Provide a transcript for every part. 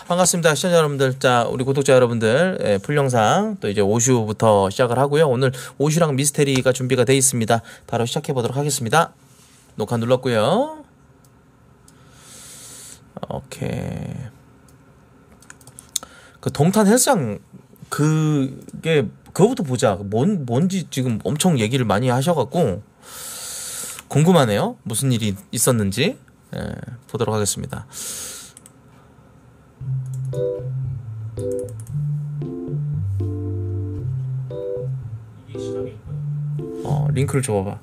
반갑습니다. 시청자 여러분들. 자, 우리 구독자 여러분들, 풀영상 또 이제 오슈부터 시작을 하고요. 오늘 오슈랑 미스테리가 준비가 되어 있습니다. 바로 시작해 보도록 하겠습니다. 녹화 눌렀고요. 오케이. 그 동탄 헬스장 그거부터 보자. 뭔지 지금 엄청 얘기를 많이 하셔갖고 궁금하네요. 무슨 일이 있었는지. 보도록 하겠습니다. 링크를 줘봐봐.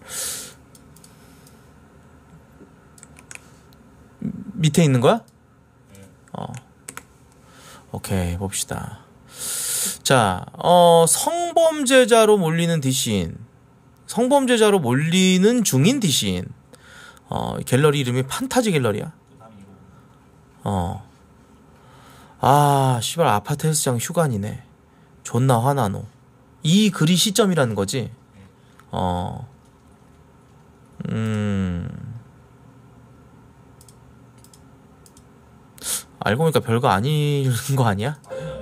밑에 있는 거야? 오케이, 봅시다. 자, 성범죄자로 몰리는 DC인, 성범죄자로 몰리는 중인 DC인. 갤러리 이름이 판타지 갤러리야. 씨발, 아파트 헬스장 휴관이네. 존나 화나노. 이 글이 시점이라는 거지. 알고 보니까 별거 아닌 거 아니야?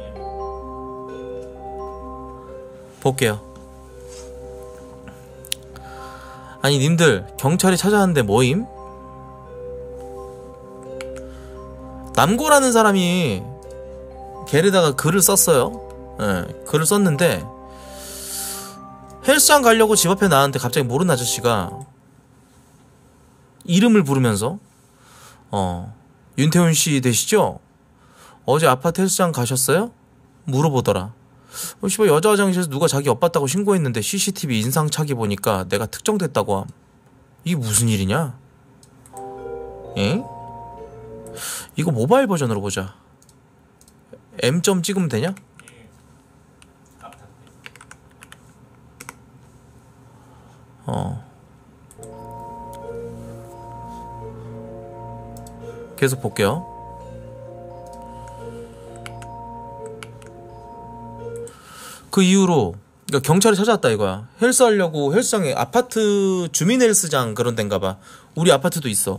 볼게요. 아니 님들, 경찰이 찾아왔는데 뭐임? 남고라는 사람이 걔에다가 글을 썼어요. 글을 썼는데 헬스장 가려고 집 앞에 나왔는데 갑자기 모르는 아저씨가 이름을 부르면서 윤태훈 씨 되시죠? 어제 아파트 헬스장 가셨어요? 물어보더라. 씨발, 여자 화장실에서 누가 자기 엇봤다고 신고했는데 CCTV 인상착의 보니까 내가 특정됐다고 함. 이게 무슨 일이냐? 엥? 이거 모바일 버전으로 보자. M 점 찍으면 되냐? 계속 볼게요. 그 이후로 그러니까 경찰이 찾아왔다 이거야. 헬스하려고 헬스장에, 아파트 주민 헬스장 그런 데인가 봐. 우리 아파트도 있어.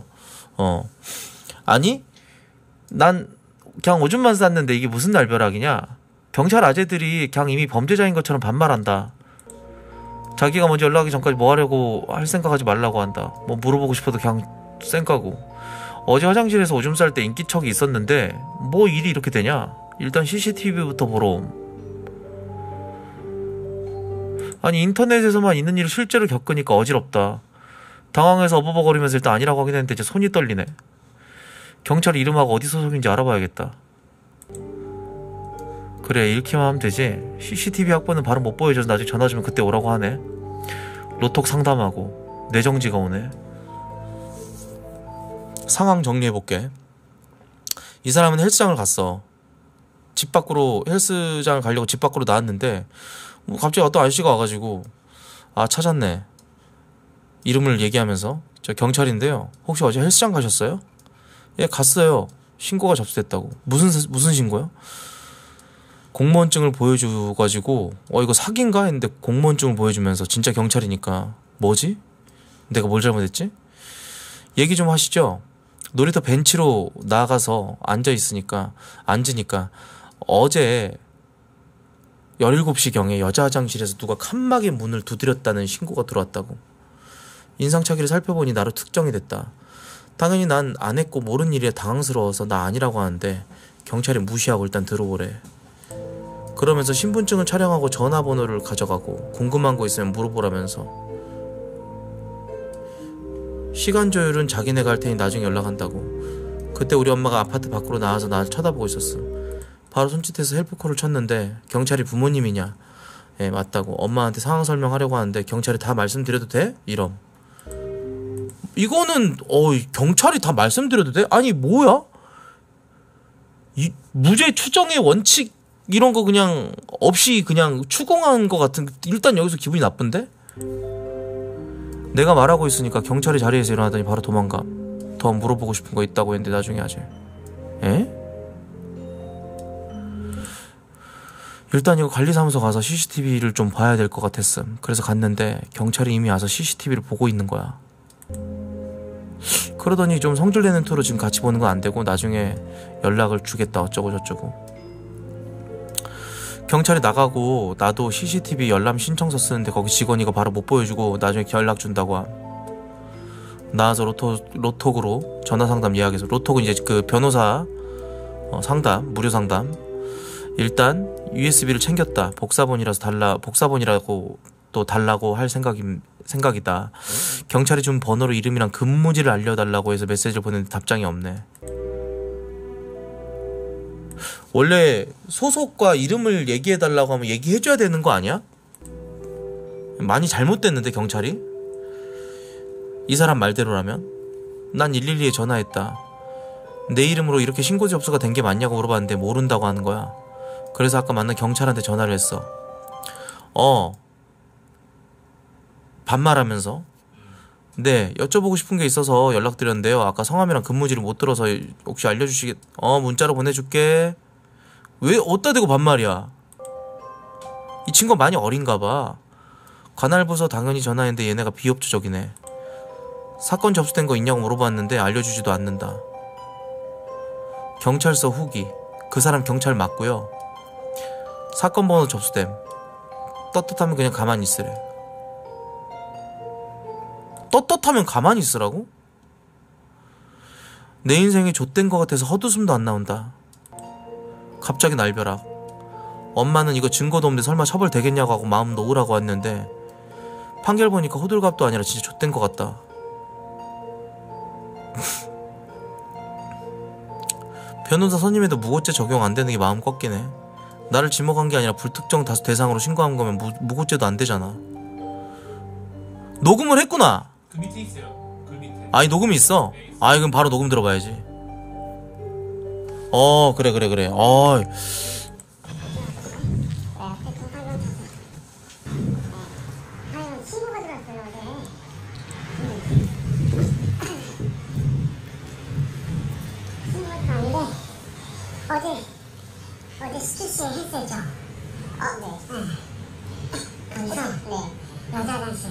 아니 난 그냥 오줌만 쌌는데 이게 무슨 날벼락이냐. 경찰 아재들이 그냥 이미 범죄자인 것처럼 반말한다. 자기가 먼저 연락하기 전까지 뭐 하려고 할 생각하지 말라고 한다. 뭐 물어보고 싶어도 그냥 쌩까고. 어제 화장실에서 오줌 쌀 때 인기척이 있었는데 뭐 일이 이렇게 되냐. 일단 CCTV부터 보러 옴. 아니 인터넷에서만 있는 일을 실제로 겪으니까 어지럽다. 당황해서 어버버거리면서 일단 아니라고 하긴 했는데 이제 손이 떨리네. 경찰 이름하고 어디 소속인지 알아봐야겠다. 그래, 읽기만 하면 되지. CCTV 확보는 바로 못 보여줘서 나중에 전화 주면 그때 오라고 하네. 로톡 상담하고 뇌정지가 오네. 상황 정리해볼게. 이 사람은 헬스장을 갔어. 집 밖으로, 헬스장을 가려고 집 밖으로 나왔는데 뭐 갑자기 어떤 아저씨가 와가지고 찾았네. 이름을 얘기하면서 저 경찰인데요. 혹시 어제 헬스장 가셨어요? 예, 갔어요. 신고가 접수됐다고. 무슨 신고요? 공무원증을 보여줘가지고 이거 사기인가 했는데 공무원증을 보여주면서 진짜 경찰이니까 뭐지? 내가 뭘 잘못했지? 얘기 좀 하시죠. 놀이터 벤치로 나가서 앉으니까 어제 17시경에 여자 화장실에서 누가 칸막이 문을 두드렸다는 신고가 들어왔다고. 인상착의를 살펴보니 나로 특정이 됐다. 당연히 난 안 했고 모르는 일이라 당황스러워서 나 아니라고 하는데 경찰이 무시하고 일단 들어보래. 그러면서 신분증을 촬영하고 전화번호를 가져가고 궁금한 거 있으면 물어보라면서. 시간 조율은 자기네가 할 테니 나중에 연락한다고. 그때 우리 엄마가 아파트 밖으로 나와서 나를 쳐다보고 있었음. 바로 손짓해서 헬프콜을 쳤는데 경찰이 부모님이냐. 예, 맞다고. 엄마한테 상황 설명하려고 하는데 경찰이 다 말씀드려도 돼? 이럼. 이거는 경찰이 다 말씀드려도 돼? 아니 뭐야? 이 무죄 추정의 원칙 이런 거 그냥 없이 그냥 추궁한 거 같은. 일단 여기서 기분이 나쁜데? 내가 말하고 있으니까 경찰이 자리에서 일어나더니 바로 도망감. 더 물어보고 싶은 거 있다고 했는데 나중에 하지. 에? 일단 이거 관리사무소 가서 CCTV를 좀 봐야 될 것 같았음. 그래서 갔는데 경찰이 이미 와서 CCTV를 보고 있는 거야. 그러더니 좀 성질내는 투로 지금 같이 보는 건 안 되고 나중에 연락을 주겠다 어쩌고 저쩌고. 경찰이 나가고 나도 CCTV 열람 신청서 쓰는데 거기 직원이 이거 바로 못 보여주고 나중에 연락 준다고 함. 나와서 로톡으로 전화 상담 이야기해서, 로톡은 이제 그 변호사 상담, 무료 상담. 일단 USB를 챙겼다. 복사본이라고 또 달라고 할 생각이다. 경찰이 준 번호로 이름이랑 근무지를 알려달라고 해서 메시지를 보냈는데 답장이 없네. 원래 소속과 이름을 얘기해달라고 하면 얘기해줘야 되는 거 아니야? 많이 잘못됐는데 경찰이? 이 사람 말대로라면? 난 112에 전화했다. 내 이름으로 이렇게 신고 접수가 된 게 맞냐고 물어봤는데 모른다고 하는 거야. 그래서 아까 만난 경찰한테 전화를 했어. 반말하면서, 네, 여쭤보고 싶은 게 있어서 연락드렸는데요. 아까 성함이랑 근무지를 못 들어서 혹시 알려주시겠... 문자로 보내줄게. 왜 어디다 대고 반말이야? 이 친구가 많이 어린가 봐. 관할부서 당연히 전화했는데 얘네가 비협조적이네. 사건 접수된 거 있냐고 물어봤는데 알려주지도 않는다. 경찰서 후기. 그 사람 경찰 맞고요. 사건 번호 접수됨. 떳떳하면 그냥 가만히 있으래. 떳떳하면 가만히 있으라고? 내 인생이 좆된 것 같아서 헛웃음도 안 나온다. 갑자기 날벼락. 엄마는 이거 증거도 없는데 설마 처벌 되겠냐고 하고 마음 놓으라고 왔는데 판결 보니까 호들갑도 아니라 진짜 좆된 것 같다. 변호사 선임에도 무고죄 적용 안 되는 게 마음 꺾이네. 나를 지목한 게 아니라 불특정 다수 대상으로 신고한 거면 무고죄도 안 되잖아. 녹음을 했구나. 그 밑에 있어요. 그 밑에. 아니 녹음이 있어. 아이 그럼 바로 녹음 들어봐야지. 그래. 신고가 들어왔어요 어제. 어제 스트레스 했었죠. 네. 거기서 여자 아저씨.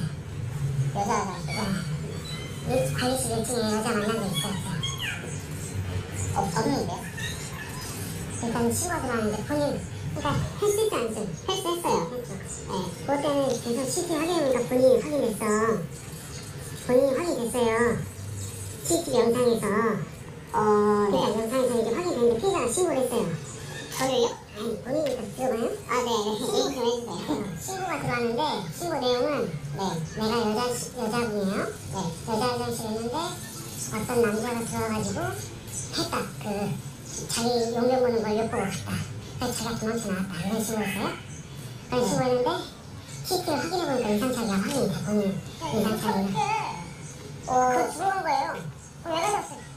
아저씨 몇 중에 여자 만난 적 있었어요. 없는데요? 일단 신고가 들어왔는데 본인, 그러니까 헬스했지 않죠? 헬스했어요. 네. 그것 때문에 계속 CCTV 확인해보니까 본인이 확인했어. 본인이 확인됐어요. CCTV 영상에서. 그러니까 영상에서 이제 확인됐는데 피해자가 신고를 했어요. 저를요? 아니, 본인이 들어봐요? 네. 신고 좀 해주세요. 신고가 들어왔는데, 신고 내용은, 내가 여자분이에요. 여자 화장실 했는데, 어떤 남자가 들어와가지고, 했다. 자기 용변 보는 걸 엿보고 갔다. 그래서 자기가 도망쳐 나왔다. 이런 식으로했어요. 그런 식으로 했는데, CCTV 확인해보니까 이상차기가 확인이 돼, 본인. 이상차기가. 그거 죽어간 거예요. 그럼 왜 가졌어요?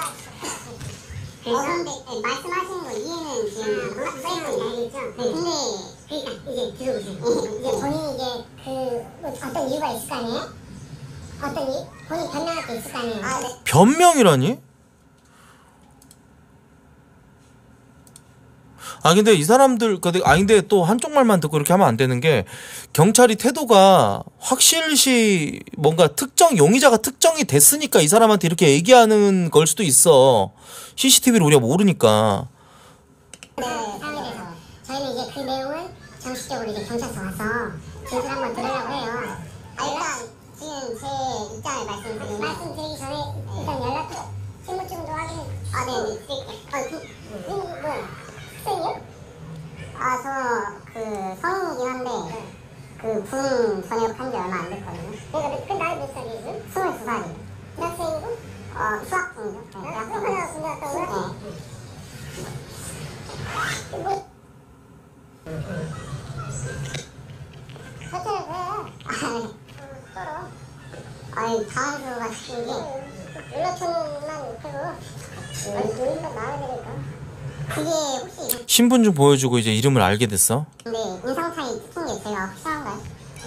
그런데 말씀하시는 거 이해는 지금 써있는 알겠죠? 근데 그러니까 이제 들어보세요. 이제 본인이 이제 어떤 이유가 있을 거 아니에요? 본인 변명할 게 있을 거 아니에요? 변명이라니? 근데 이 사람들, 근데 또 한쪽 말만 듣고 이렇게 하면 안 되는 게, 경찰이 태도가 확실시 뭔가 용의자가 특정이 됐으니까 이 사람한테 이렇게 얘기하는 걸 수도 있어. CCTV를 우리가 모르니까. 네, 상의해서. 저희는 이제 그 내용은 정식적으로 이제 경찰서 와서 진술 한번 들으려고 해요. 일단 지금 제 입장을 말씀드리기 전에 일단 연락 신분증도 확인. 네, 드릴게요. 뭐야? 학생이요? 저 성인이긴 한데 군 전역한 지 얼마 안 됐거든요. 그 나이 몇 살이에요? 22살이에요. 대학생이고? 수학 중이죠. 수학하다가 군대 갔다 오요? 네. 설치를 해. 떨어. 당황스러워가 싶은 게 연락처만 펴고 노인과 나와야 되니까. 그게 혹시 신분증 보여주고 이제 이름을 알게 됐어? 근데 인상 차이 특은 게 제가 확실한가요?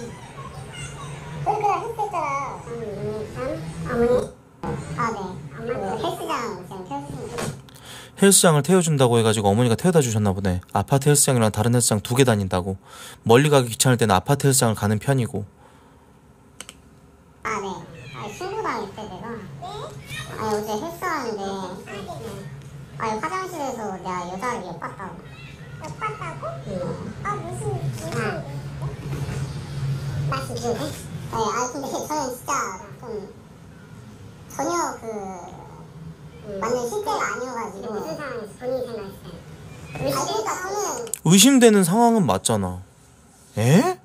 그러니까 했었잖아. 어머니. 네. 헬스장 지금 태워주시면 헬스장을 태워준다고 해가지고 어머니가 태워다 주셨나 보네. 아파트 헬스장이랑 다른 헬스장 2개 다닌다고. 멀리 가기 귀찮을 때는 아파트 헬스장을 가는 편이고. 네. 신고당했대 내가. 아니 어제 헬스하는데 아니 화장실에서 내가 여자를 엿봤다고. 엿봤다고? 응. 아 무슨 맛이 비슷해? 네, 아 근데 저는 진짜 좀 전혀 완전 실제가 아니어가지고 무슨 상황에서 본인이 생각했을 때 그러니까 저는 의심되는 상황은 맞잖아. 에?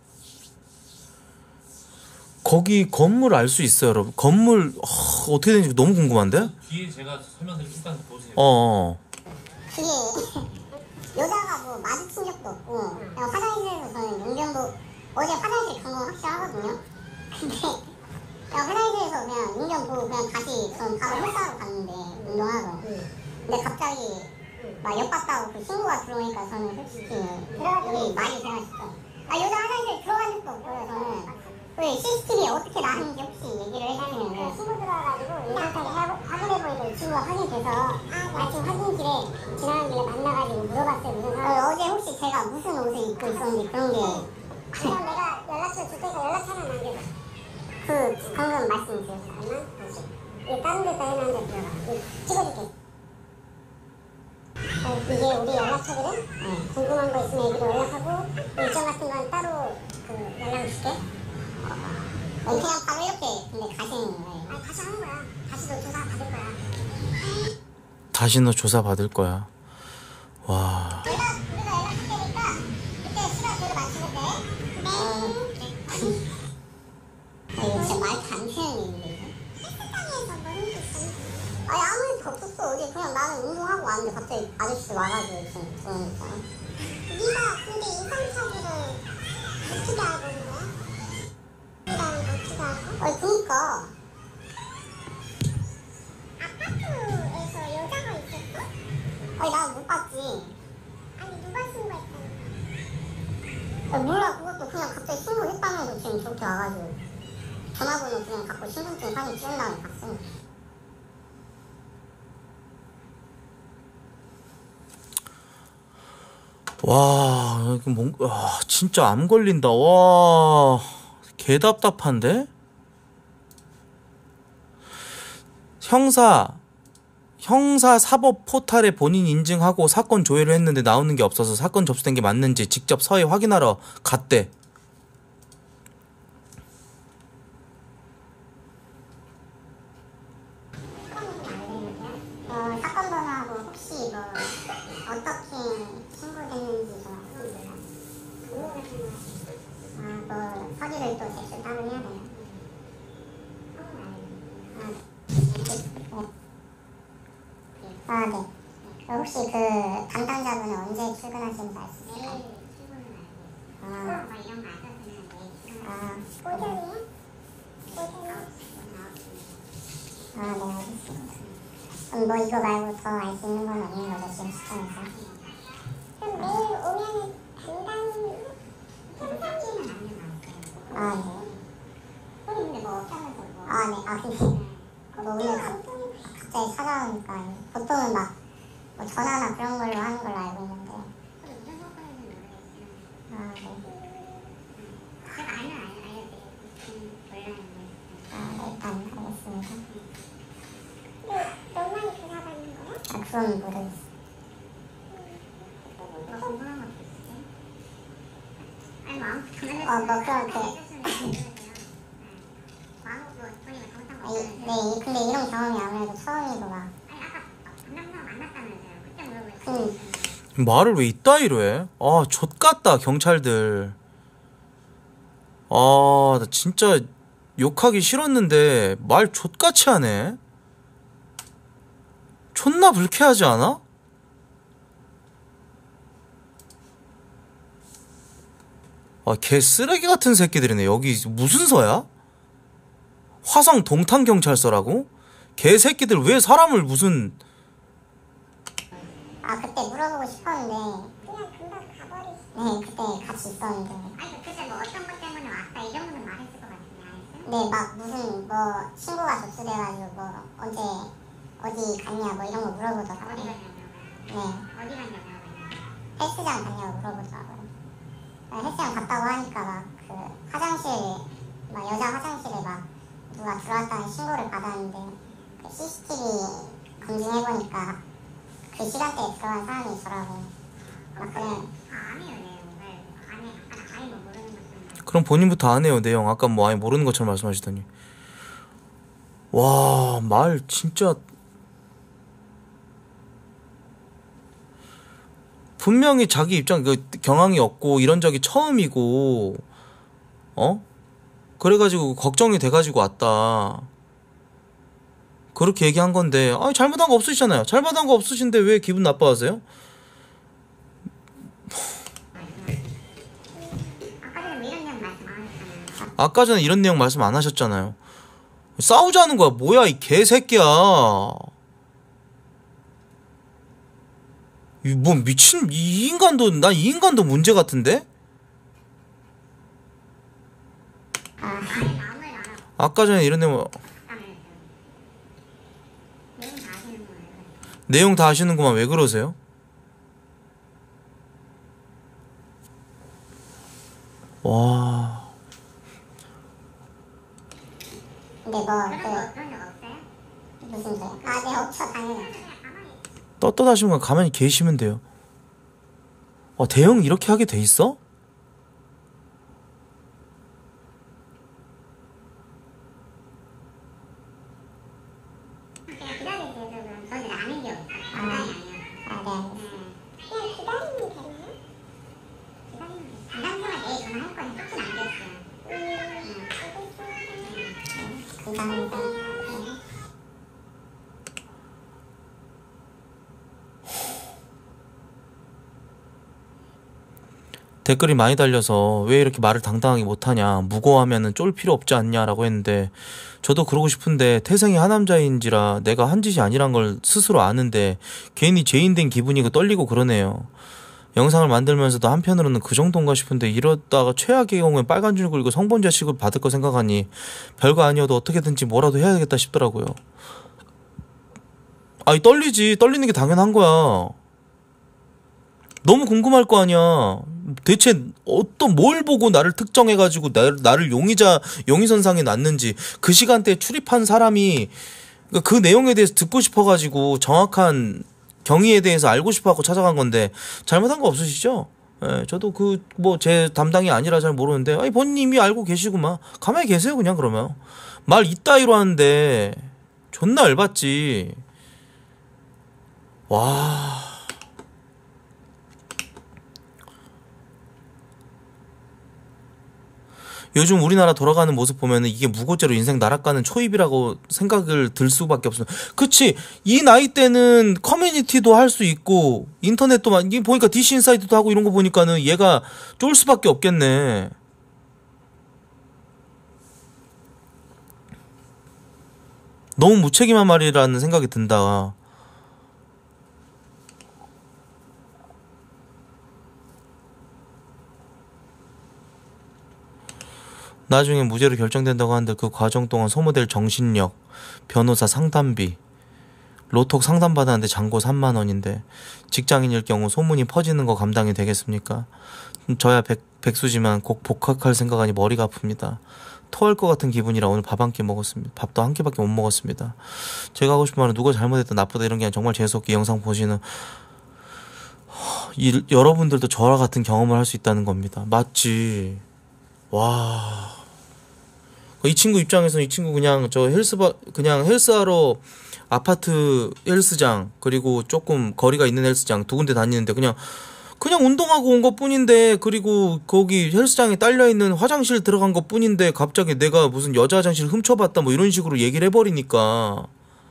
거기 건물 알 수 있어요, 여러분. 건물 어떻게 되는지 너무 궁금한데? 뒤에 제가 설명드릴 테니까 보세요. 그게 여자가 뭐 마주친 적도 없고 그냥 화장실에서 저는 용변도 어제 화장실 간 건 확실하거든요. 근데 그냥 화장실에서 그냥 용변 보고 그냥 다시 전 바로 헬스하러 갔는데 운동하러. 근데 갑자기 막 엿봤다고 그 신고가 들어오니까 저는 솔직히 우리 많이 생각했죠. 아 여자 화장실 들어간 적도 없고요 저는. 그 CCTV에 어떻게 나왔는지 혹시 얘기를 해주시면 신고 들어와가지고 인상상에 확인해보니까 이 친구가 확인돼서 마침 확인실에 지나가는 길에 만나가지고 물어봤어요 무슨 상황 어제 혹시 제가 무슨 옷을 입고 있었는지 그런 게 그냥 내가 연락처 줄 테니까 연락처는 남겨줘. 그 방금 말씀 드렸잖아. 이게 다른 데서 해놨는데 들어가 찍어줄게. 이게 우리 연락처거든? 궁금한 거 있으면 여기로 연락하고 일정 같은 건 따로 연락 줄게. 그냥 바로 이렇게 근데 가시는 거예요. 아니 다시 하는 거야. 다시 너 조사 받을 거야. 다시 너 조사 받을 거야. 와. 우리가 연락할 테니까 그때 시간 되게 맞추면 돼. 네. 이거 진짜 말도 안 되는 일인데. 헬스장에서 뭐 하는 게 있었는데? 아니 아무 일도 없었어. 어제 그냥 나는 운동하고 왔는데 갑자기 아저씨 와가지고 지금 그러니까. 네가 근데 인상착의를 어떻게 알고 있는 거야? 아니 그니까 아파트에서 여자가 있었어? 아니 난 못 봤지. 아니 누가 신고했다는 거야? 몰라 그것도 그냥 갑자기 신고했다면서 지금 저렇게 와가지고 전화번호 그냥 갖고 신분증 사진 찍은 다음에 갔어. 와, 이거 와, 진짜 암 걸린다. 와, 개 답답한데? 형사 사법 포탈에 본인 인증하고 사건 조회를 했는데 나오는 게 없어서 사건 접수된 게 맞는지 직접 서해 확인하러 갔대. 사건 번호하고 혹시 뭐 어떻게 신고됐는지 좀 뭐 서류를 또 제출 따로 해야 돼요. 네. 혹시 그 담당자분은 언제 출근하시는지 알 수 있어요? 내일 출근을 알고. 뭐 이런 거 알았으면 내일 출근. 오전이요? 네 알겠습니다. 그럼 뭐 이거 말고 더 알 수 있는 건 없는 거죠 지금 시점에서? 그럼 내일 오면은 담당 현상지는 아니면 네. 근데 뭐 어쩌면서 뭐? 네. 근데 뭐 오늘 갑자기 찾아오니까 보통은 막 뭐 전화나 그런 걸로 하는 걸로 알고 있는데. 무슨 상관인지 모르겠어요. 네. 제가 알면 알려드릴게요. 네, 일단 알겠습니다. 너 많이 조사받는 거야? 그건 모르겠어. 뭐 궁금한 것도 있으세요? 아니 뭐 아무튼 네, 근데 이런 경험이 아무래도 처음이고 막. 아니 아까 담당자가 만났다면서요. 그때 물어보셨어요. 말을 왜 이따위로 해? 아, 좆같다 경찰들. 아, 나 진짜 욕하기 싫었는데 말 좆같이 하네. 존나 불쾌하지 않아? 아, 개 쓰레기 같은 새끼들이네. 여기 무슨 서야? 화성 동탄경찰서라고? 개 새끼들 왜 사람을 무슨... 그때 물어보고 싶었는데 그냥 금방 가버리시. 네, 그때 같이 있었는데. 아니 그때 뭐 어떤 것 때문에 왔다 이 정도는 말했을 것 같은데 아니었어요? 네, 막 무슨 뭐 신고가 접수돼가지고 뭐 언제 어디 갔냐 뭐 이런 거 물어보더라고요. 어디 갔냐고? 네. 어디 갔냐고? 헬스장 갔냐고 물어보더라고요. 헬스장 갔다고 하니까 막 그 화장실 막 여자 화장실에 막 누가 들어왔다는 신고를 받았는데 CCTV 검증해보니까 그 시간대에 들어간 사람이 있더라고요. 막 그래. 그럼 본인부터 안 해요, 내용. 아까 뭐 아예 모르는 것처럼 말씀하시더니. 와, 말 진짜. 분명히 자기 입장, 경황이 없고, 이런 적이 처음이고, 그래가지고, 걱정이 돼가지고 왔다. 그렇게 얘기한 건데, 아니, 잘못한 거 없으시잖아요. 잘못한 거 없으신데 왜 기분 나빠하세요? 아까 전에 이런 내용 말씀 안 하셨잖아요. 싸우자는 거야. 뭐야, 이 개새끼야. 뭐 미친 이 인간도 난 이 인간도 문제 같은데? 아까 전에 이런 내용 다 아시는구만. 왜 그러세요? 와. 근데 뭐 그런 적 없어요? 무슨 소리? 네, 없죠, 당연히. 떳떳하신 건 가만히 계시면 돼요. 대형 이렇게 하게 돼 있어? 그냥 기다리세요. 저는 아는 게 없어요. 장난이 아니에요. 그냥 기다리면 되나요? 기다리면 내일 전화할 거니까 조금 안 됐어요. 감사합니다. 댓글이 많이 달려서 왜 이렇게 말을 당당하게 못하냐, 무고하면은 쫄 필요 없지 않냐라고 했는데, 저도 그러고 싶은데 태생이 하남자인지라 내가 한 짓이 아니란 걸 스스로 아는데 괜히 죄인된 기분이고 떨리고 그러네요. 영상을 만들면서도 한편으로는 그 정도인가 싶은데, 이러다가 최악의 경우엔 빨간 줄 그리고 성범죄 취급 받을 거 생각하니 별거 아니어도 어떻게든지 뭐라도 해야겠다 싶더라고요. 아니, 떨리지. 떨리는 게 당연한 거야. 너무 궁금할 거 아니야. 대체 뭘 보고 나를 특정해가지고 나를 용의선상에 놨는지, 그 시간대에 출입한 사람이 그 내용에 대해서 듣고 싶어가지고 정확한 경위에 대해서 알고 싶어갖고 찾아간 건데, 잘못한 거 없으시죠? 예, 저도 제 담당이 아니라 잘 모르는데, 아니, 본인이 알고 계시구만. 가만히 계세요, 그냥. 그러면 말 이따위로 하는데 존나 열받지. 와. 요즘 우리나라 돌아가는 모습 보면은 이게 무고죄로 인생 나락가는 초입이라고 생각을 들 수밖에 없어요. 그치, 이 나이 때는 커뮤니티도 할 수 있고 인터넷도 이게 보니까 DC 인사이트도 하고 이런 거 보니까는 얘가 쫄 수밖에 없겠네. 너무 무책임한 말이라는 생각이 든다. 나중에 무죄로 결정된다고 하는데 그 과정 동안 소모될 정신력, 변호사 상담비, 로톡 상담받았는데 잔고 3만원인데 직장인일 경우 소문이 퍼지는 거 감당이 되겠습니까? 저야 백수지만 꼭 복학할 생각하니 머리가 아픕니다. 토할 것 같은 기분이라 오늘 밥 한 끼 먹었습니다. 밥도 한 끼밖에 못 먹었습니다. 제가 하고 싶은 말은 누가 잘못했다 나쁘다 이런 게 아니라 정말 재수없게 영상 보시는 여러분들도 저와 같은 경험을 할 수 있다는 겁니다. 맞지? 와. 이 친구 입장에서는 이 친구 그냥 그냥 헬스하러 아파트 헬스장, 그리고 조금 거리가 있는 헬스장 두 군데 다니는데 그냥 운동하고 온 것 뿐인데, 그리고 거기 헬스장에 딸려있는 화장실 들어간 것 뿐인데 갑자기 내가 무슨 여자 화장실 훔쳐봤다 뭐 이런 식으로 얘기를 해버리니까,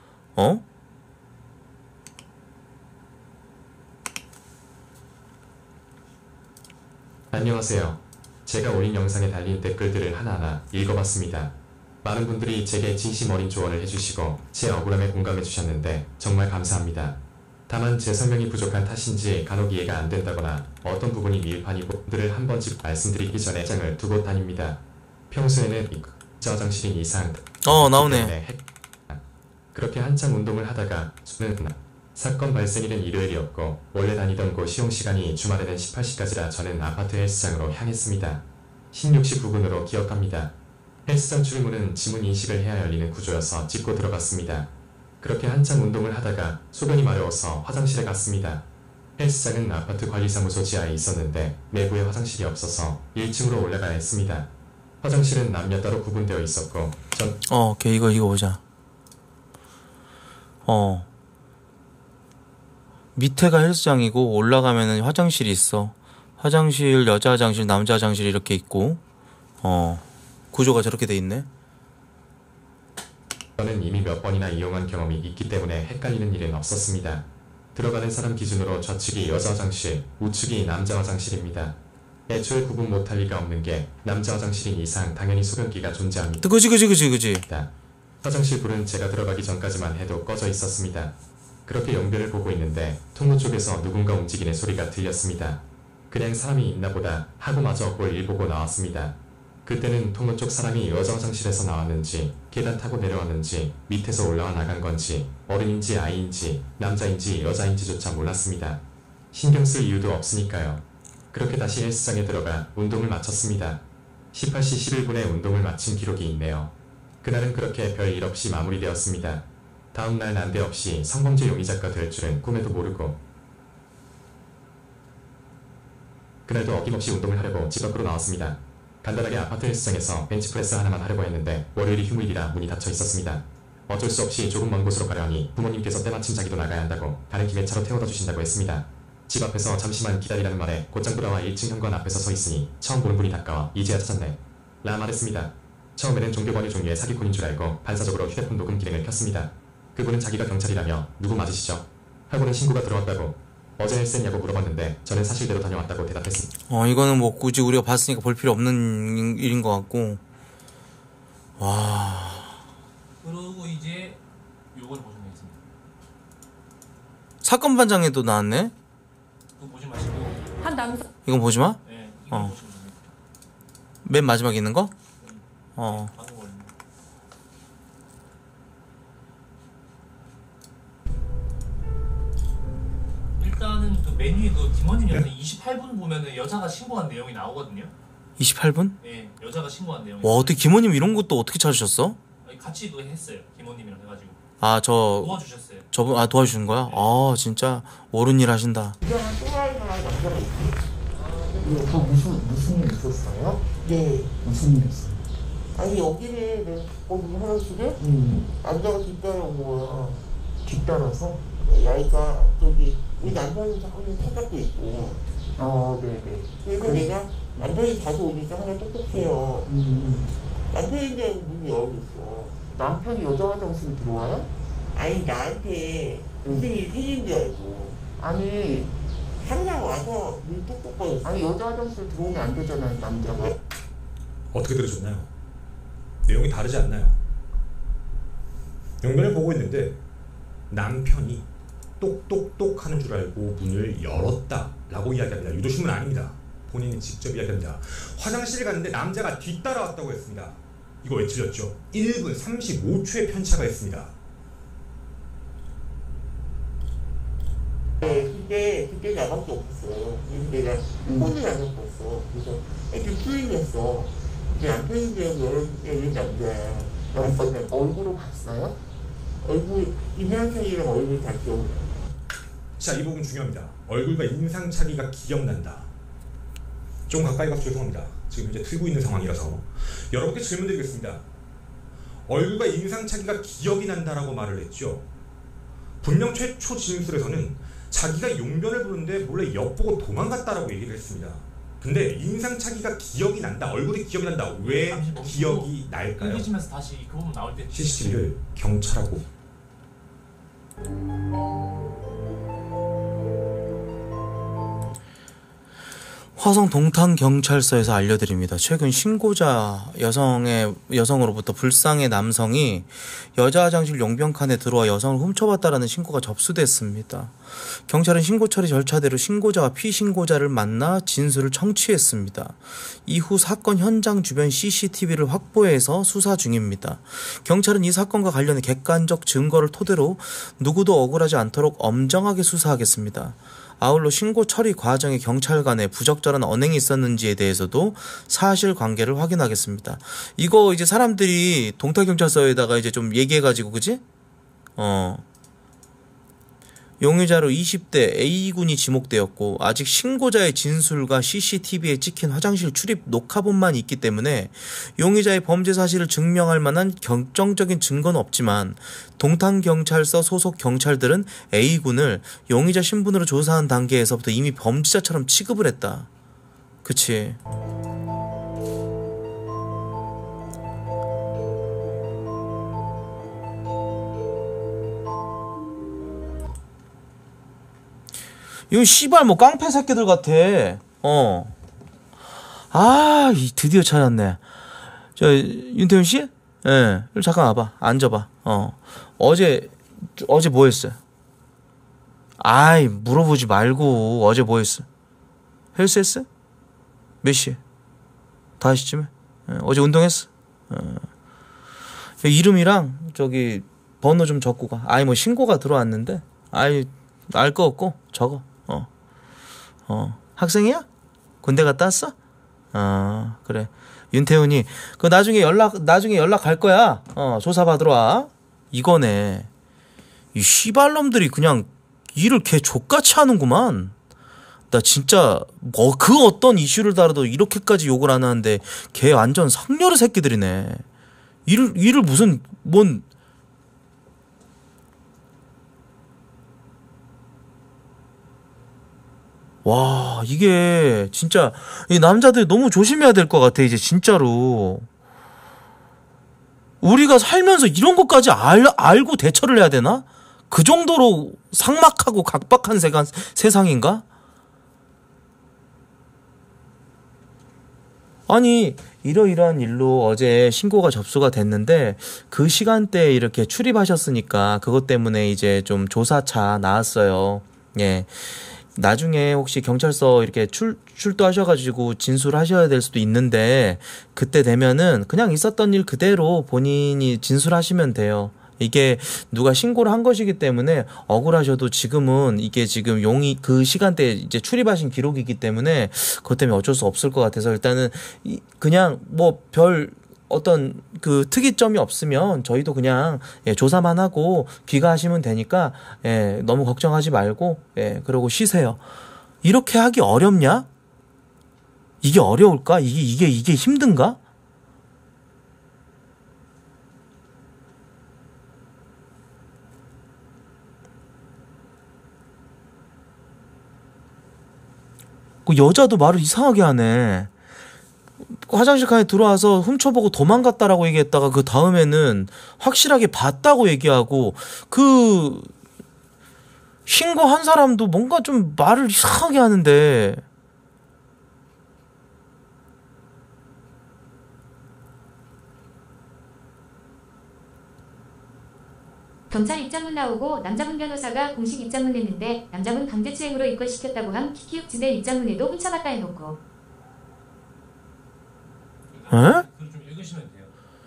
안녕하세요. 제가 올린 영상에 달린 댓글들을 하나하나 읽어봤습니다. 많은 분들이 제게 진심 어린 조언을 해주시고 제 억울함에 공감해주셨는데 정말 감사합니다. 다만 제 설명이 부족한 탓인지 간혹 이해가 안 된다거나 어떤 부분이 미흡하니고 들을 한 번씩 말씀드리기 전에 장을 두고 다닙니다. 평소에는 저 화장실인 이상 나오네. 그렇게 한창 운동을 하다가 저는 사건 발생일은 일요일이었고 원래 다니던 곳 시용시간이 주말에는 18시까지라 저는 아파트 헬스장으로 향했습니다. 16시 부근으로 기억합니다. 헬스장 출입문은 지문 인식을 해야 열리는 구조여서 짚고 들어갔습니다. 그렇게 한참 운동을 하다가 소변이 마려워서 화장실에 갔습니다. 헬스장은 아파트 관리사무소 지하에 있었는데 내부에 화장실이 없어서 1층으로 올라가야 했습니다. 화장실은 남녀 따로 구분되어 있었고 오케이. 이거 보자. 밑에가 헬스장이고 올라가면은 화장실이 있어. 화장실, 여자 화장실, 남자 화장실 이렇게 있고 구조가 저렇게 돼 있네. 저는 이미 몇 번이나 이용한 경험이 있기 때문에 헷갈리는 일은 없었습니다. 들어가는 사람 기준으로 좌측이 여자 화장실, 우측이 남자 화장실입니다. 애초에 구분 못할 리가 없는 게 남자 화장실인 이상 당연히 소변기가 존재합니다. 그지. 화장실 불은 제가 들어가기 전까지만 해도 꺼져 있었습니다. 그렇게 연별을 보고 있는데 통로 쪽에서 누군가 움직이는 소리가 들렸습니다. 그냥 사람이 있나 보다 하고 마저 볼일 보고 나왔습니다. 그때는 통로 쪽 사람이 여자 화장실에서 나왔는지 계단 타고 내려왔는지 밑에서 올라와 나간 건지 어른인지 아이인지 남자인지 여자인지조차 몰랐습니다. 신경 쓸 이유도 없으니까요. 그렇게 다시 헬스장에 들어가 운동을 마쳤습니다. 18시 11분에 운동을 마친 기록이 있네요. 그날은 그렇게 별일 없이 마무리되었습니다. 다음날 난데없이 성범죄 용의자가 될 줄은 꿈에도 모르고 그날도 어김없이 운동을 하려고 집 밖으로 나왔습니다. 간단하게 아파트 헬스장에서 벤치프레스 하나만 하려고 했는데 월요일이 휴무일이라 문이 닫혀 있었습니다. 어쩔 수 없이 조금 먼 곳으로 가려 하니 부모님께서 때마침 자기도 나가야 한다고 가는 김에 차로 태워다 주신다고 했습니다. 집 앞에서 잠시만 기다리라는 말에 곧장 돌아와 1층 현관 앞에서 서 있으니 처음 보는 분이 다가와 이제야 찾았네 라 말했습니다. 처음에는 종교권유 종류의 사기꾼인 줄 알고 반사적으로 휴대폰 녹음 기능을 켰습니다. 그분은 자기가 경찰이라며 누구 맞으시죠? 하고는 신고가 들어왔다고 어제 헬스했냐고 물어봤는데 저는 사실대로 다녀왔다고 대답했습니다. 이거는 뭐 굳이 우리가 봤으니까 볼 필요 없는 일인 것 같고. 와. 그러고 이제 요걸 보시면 되겠습니다. 사건 반장에도 나왔네. 그거 보지 마시고 한 남자 이건 보지 마. 네, 이거 보시면 됩니다. 맨 마지막에 있는 거? 방금 걸린 거. 일단은 그 메뉴에 그 김원님 영상 28분 보면은 여자가 신고한 내용이 나오거든요. 28분? 네, 여자가 신고한 내용이. 와, 어떻게 김호님 이런 것도 어떻게 찾으셨어? 아니, 같이 그 했어요. 김원님이랑 해가지고 도와주셨어요. 저분 도와주신 거야? 아, 진짜 옳은 일 하신다. 이상한 또라이가 남자가 있지. 또 무슨 일 있었어요? 네. 무슨 일 있었어요? 아니 여기를 내가 거기 화장실에 남자가 뒤따라온 거야. 뒤따라서? 야이가 저기 우리 남편이 자꾸 찾아고 있고. 네네. 그래서 내가 남편이 자주 오니까 하나 똑똑해요. 남편인데 문이 열어있어. 남편이 여자 화장실에 들어와요? 아니 나한테 무슨 일이 생긴 줄 알고. 아니 항상 와서 문 똑똑거렸어. 아니 여자 화장실 들어오면 안 되잖아요 남자가. 어떻게 들으셨나요? 내용이 다르지 않나요? 용변을 보고 있는데 남편이 똑똑똑 하는 줄 알고 문을 열었다 라고 이야기합니다. 유도신문 아닙니다. 본인이 직접 이야기합니다. 화장실에 갔는데 남자가 뒤따라왔다고 했습니다. 이거 왜 틀렸죠? 1분 35초의 편차가 있습니다. 네, 그때 나밖에 없었어. 그래서 내가 폰을 안 잡았어. 그래서 애들 수인했어. 내 남편인데 왜 남자야. 남편은 얼굴을 봤어요? 얼굴, 인상착의랑 얼굴 다 기억나. 자, 이 부분 중요합니다. 얼굴과 인상착의가 기억난다. 좀 가까이 가서 죄송합니다. 지금 현재 틀고 있는 상황이라서 여러분께 질문 드리겠습니다. 얼굴과 인상착의가 기억이 난다라고 말을 했죠. 분명 최초 진술에서는 자기가 용변을 보는데 몰래 엿보고 도망갔다라고 얘기를 했습니다. 근데 인상착의가 기억이 난다, 얼굴이 기억이 난다. 왜 기억이 날까요? 읽으시면서 다시 그 부분 나올 때 CCTV를 경찰하고 화성 동탄경찰서에서 알려드립니다. 최근 신고자 여성으로부터 불상의 남성이 여자 화장실 용변칸에 들어와 여성을 훔쳐봤다라는 신고가 접수됐습니다. 경찰은 신고 처리 절차대로 신고자와 피신고자를 만나 진술을 청취했습니다. 이후 사건 현장 주변 CCTV를 확보해서 수사 중입니다. 경찰은 이 사건과 관련해 객관적 증거를 토대로 누구도 억울하지 않도록 엄정하게 수사하겠습니다. 아울러 신고 처리 과정에 경찰 간에 부적절한 언행이 있었는지에 대해서도 사실관계를 확인하겠습니다. 이거 이제 사람들이 동탄경찰서에다가 이제 좀 얘기해가지고, 그지? 용의자로 20대 A군이 지목되었고 아직 신고자의 진술과 CCTV에 찍힌 화장실 출입 녹화본만 있기 때문에 용의자의 범죄 사실을 증명할 만한 결정적인 증거는 없지만 동탄경찰서 소속 경찰들은 A군을 용의자 신분으로 조사한 단계에서부터 이미 범죄자처럼 취급을 했다. 그치. 이거 씨발 뭐 깡패 새끼들 같아. 드디어 찾았네. 윤태훈 씨? 예. 잠깐 와봐. 앉아봐. 어제 뭐 했어요? 물어보지 말고 어제 뭐 했어? 헬스 했어? 몇 시에? 5시쯤에? 어제 운동했어? 이름이랑 번호 좀 적고 가. 뭐 신고가 들어왔는데 알 거 없고 적어. 학생이야? 군대 갔다 왔어? 그래. 윤태훈이 나중에 연락 갈 거야. 조사 받으러 와. 이거네. 이 씨발놈들이 그냥 일을 개 족같이 하는구만. 나 진짜 그 어떤 이슈를 다뤄도 이렇게까지 욕을 안 하는데 걔 완전 상녀르 새끼들이네. 일을 와, 이게 진짜 이 남자들 너무 조심해야 될 것 같아. 이제 진짜로 우리가 살면서 이런 것까지 알고 대처를 해야 되나? 그 정도로 삭막하고 각박한 세상인가? 아니, 이러이러한 일로 어제 신고가 접수가 됐는데 그 시간대에 이렇게 출입하셨으니까 그것 때문에 이제 좀 조사차 나왔어요. 예. 나중에 혹시 경찰서 이렇게 출두하셔가지고 진술하셔야 될 수도 있는데 그때 되면은 그냥 있었던 일 그대로 본인이 진술하시면 돼요. 이게 누가 신고를 한 것이기 때문에 억울하셔도 지금은 이게 지금 그 시간대에 이제 출입하신 기록이기 때문에 그것 때문에 어쩔 수 없을 것 같아서 일단은 그냥 별 어떤 그 특이점이 없으면 저희도 그냥 조사만 하고 귀가하시면 되니까 너무 걱정하지 말고 그러고 쉬세요. 이렇게 하기 어렵냐? 이게 어려울까? 이게 힘든가? 그 여자도 말을 이상하게 하네. 화장실 칸에 들어와서 훔쳐보고 도망갔다라고 얘기했다가 그 다음에는 확실하게 봤다고 얘기하고 그 신고한 사람도 뭔가 좀 말을 이상하게 하는데 경찰 입장문 나오고 남자분 변호사가 공식 입장문 냈는데 남자분 강제추행으로 입건시켰다고 함 키키욱 지네 입장문에도 훔쳐갔다 해놓고 그걸 좀 읽으시면 돼요.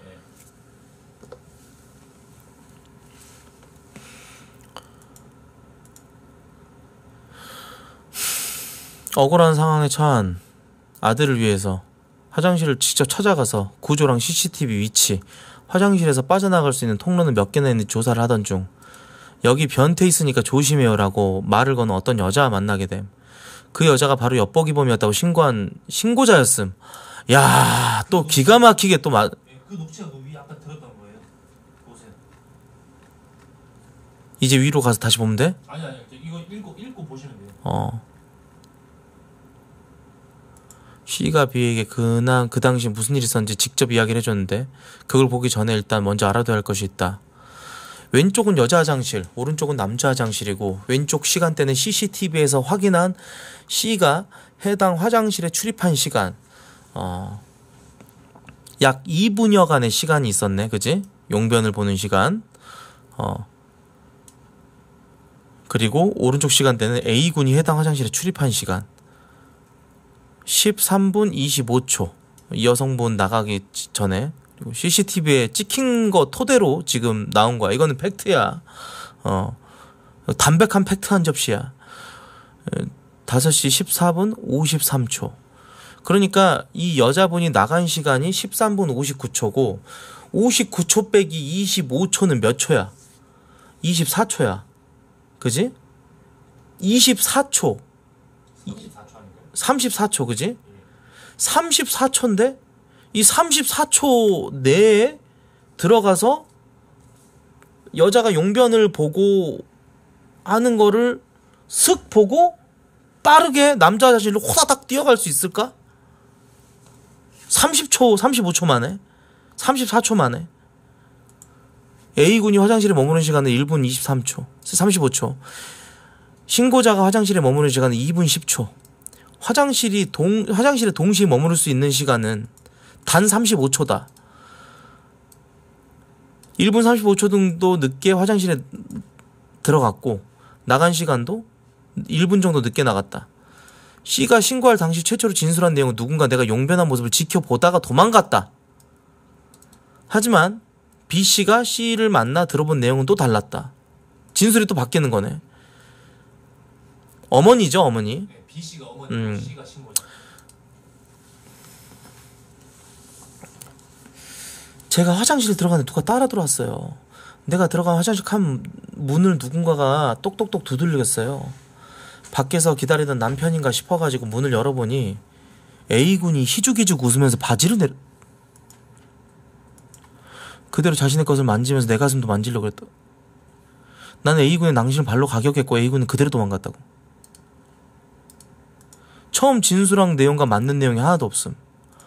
억울한 상황에 처한 아들을 위해서 화장실을 직접 찾아가서 구조랑 CCTV 위치, 화장실에서 빠져나갈 수 있는 통로는 몇 개나 있는지 조사를 하던 중 여기 변태 있으니까 조심해요 라고 말을 거는 어떤 여자 만나게 됨. 그 여자가 바로 엿보기범이었다고 신고한 신고자였음. 야, 또 기가 막히게 또 그 녹취가 위 아까 들었던 거예요? 보세요. 이제 위로 가서 다시 보면 돼? 아니 이거 읽고 보시면 돼요. C가 B에게 그 당시 무슨 일이 있었는지 직접 이야기를 해줬는데 그걸 보기 전에 일단 먼저 알아둬야 할 것이 있다. 왼쪽은 여자 화장실, 오른쪽은 남자 화장실이고 왼쪽 시간대는 CCTV에서 확인한 C가 해당 화장실에 출입한 시간 약 2분여간의 시간이 있었네. 그지? 용변을 보는 시간. 그리고 오른쪽 시간대는 A군이 해당 화장실에 출입한 시간 13분 25초. 이 여성분 나가기 전에. 그리고 CCTV에 찍힌 거 토대로 지금 나온 거야. 이거는 팩트야. 담백한 팩트 한 접시야. 5시 14분 53초. 그러니까 이 여자분이 나간 시간이 13분 59초고 59초 빼기 25초는 몇 초야? 24초야. 그지? 24초. 34초 아닌가요? 34초, 그지? 34초인데 이 34초 내에 들어가서 여자가 용변을 보고 하는 거를 슥 보고 빠르게 남자 화장실로 호다닥 뛰어갈 수 있을까? 30초, 35초 만에, 34초 만에. A군이 화장실에 머무는 시간은 1분 23초, 35초. 신고자가 화장실에 머무는 시간은 2분 10초. 화장실에 동시에 머무를 수 있는 시간은 단 35초다. 1분 35초 정도 늦게 화장실에 들어갔고 나간 시간도 1분 정도 늦게 나갔다. C가 신고할 당시 최초로 진술한 내용은 누군가 내가 용변한 모습을 지켜보다가 도망갔다. 하지만 B씨가 C를 만나 들어본 내용은 또 달랐다. 진술이 또 바뀌는 거네. 어머니죠, 어머니. 네, B씨가 어머니, C가 신고자. 제가 화장실에 들어가는데 누가 따라 들어왔어요. 내가 들어간 화장실 칸 문을 누군가가 똑똑똑 두들겼어요. 밖에서 기다리던 남편인가 싶어가지고 문을 열어보니 A군이 희죽희죽 웃으면서 바지를 그대로 자신의 것을 만지면서 내 가슴도 만지려고 그랬다. 나는 A군의 낭신을 발로 가격했고 A군은 그대로 도망갔다고. 처음 진술한 내용과 맞는 내용이 하나도 없음.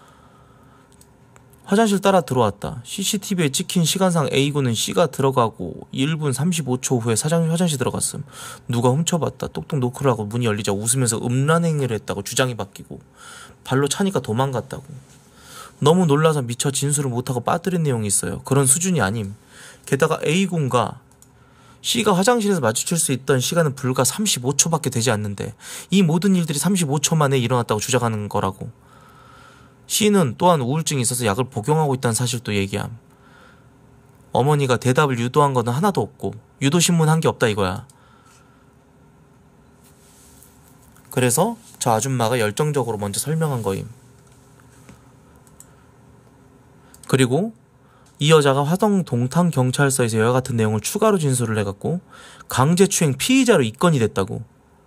화장실 따라 들어왔다. CCTV에 찍힌 시간상 A군은 C가 들어가고 1분 35초 후에 화장실 들어갔음. 누가 훔쳐봤다. 똑똑 노크를 하고 문이 열리자 웃으면서 음란행위를 했다고 주장이 바뀌고 발로 차니까 도망갔다고. 너무 놀라서 미처 진술을 못하고 빠뜨린 내용이 있어요. 그런 수준이 아님. 게다가 A군과 C가 화장실에서 마주칠 수 있던 시간은 불과 35초밖에 되지 않는데 이 모든 일들이 35초 만에 일어났다고 주장하는 거라고. C는 또한 우울증이 있어서 약을 복용하고 있다는 사실도 얘기함. 어머니가 대답을 유도한 거는 하나도 없고 유도신문 한 게 없다 이거야. 그래서 저 아줌마가 열정적으로 먼저 설명한 거임. 그리고 이 여자가 화성 동탄 경찰서에서 여와 같은 내용을 추가로 진술을 해갖고 강제추행 피의자로 입건이 됐다고.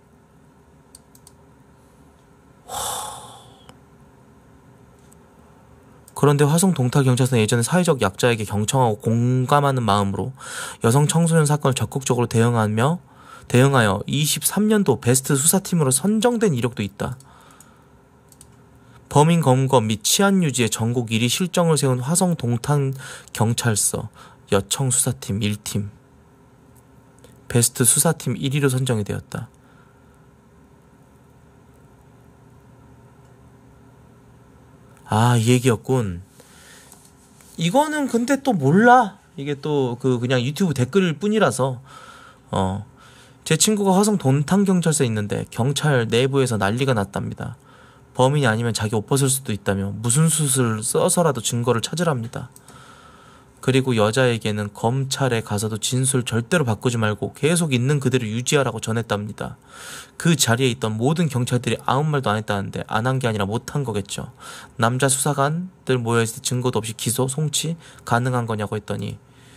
그런데 화성 동탄 경찰서는 예전에 사회적 약자에게 경청하고 공감하는 마음으로 여성 청소년 사건을 적극적으로 대응하여 23년도 베스트 수사팀으로 선정된 이력도 있다. 범인 검거 및 치안 유지에 전국 1위 실정을 세운 화성 동탄 경찰서 여청 수사팀 1팀 베스트 수사팀 1위로 선정이 되었다. 아, 이 얘기였군. 이거는 근데 또 몰라. 이게 또 그냥 유튜브 댓글일 뿐이라서. 제 친구가 화성 동탄 경찰서에 있는데 경찰 내부에서 난리가 났답니다. 범인이 아니면 자기 옷 벗을 수도 있다며 무슨 수술을 써서라도 증거를 찾으랍니다. 그리고 여자에게는 검찰에 가서도 진술 절대로 바꾸지 말고 계속 있는 그대로 유지하라고 전했답니다. 그 자리에 있던 모든 경찰들이 아무 말도 안 했다는데 안 한 게 아니라 못한 거겠죠. 남자 수사관들 모여있을 때 증거도 없이 기소, 송치 가능한 거냐고 했더니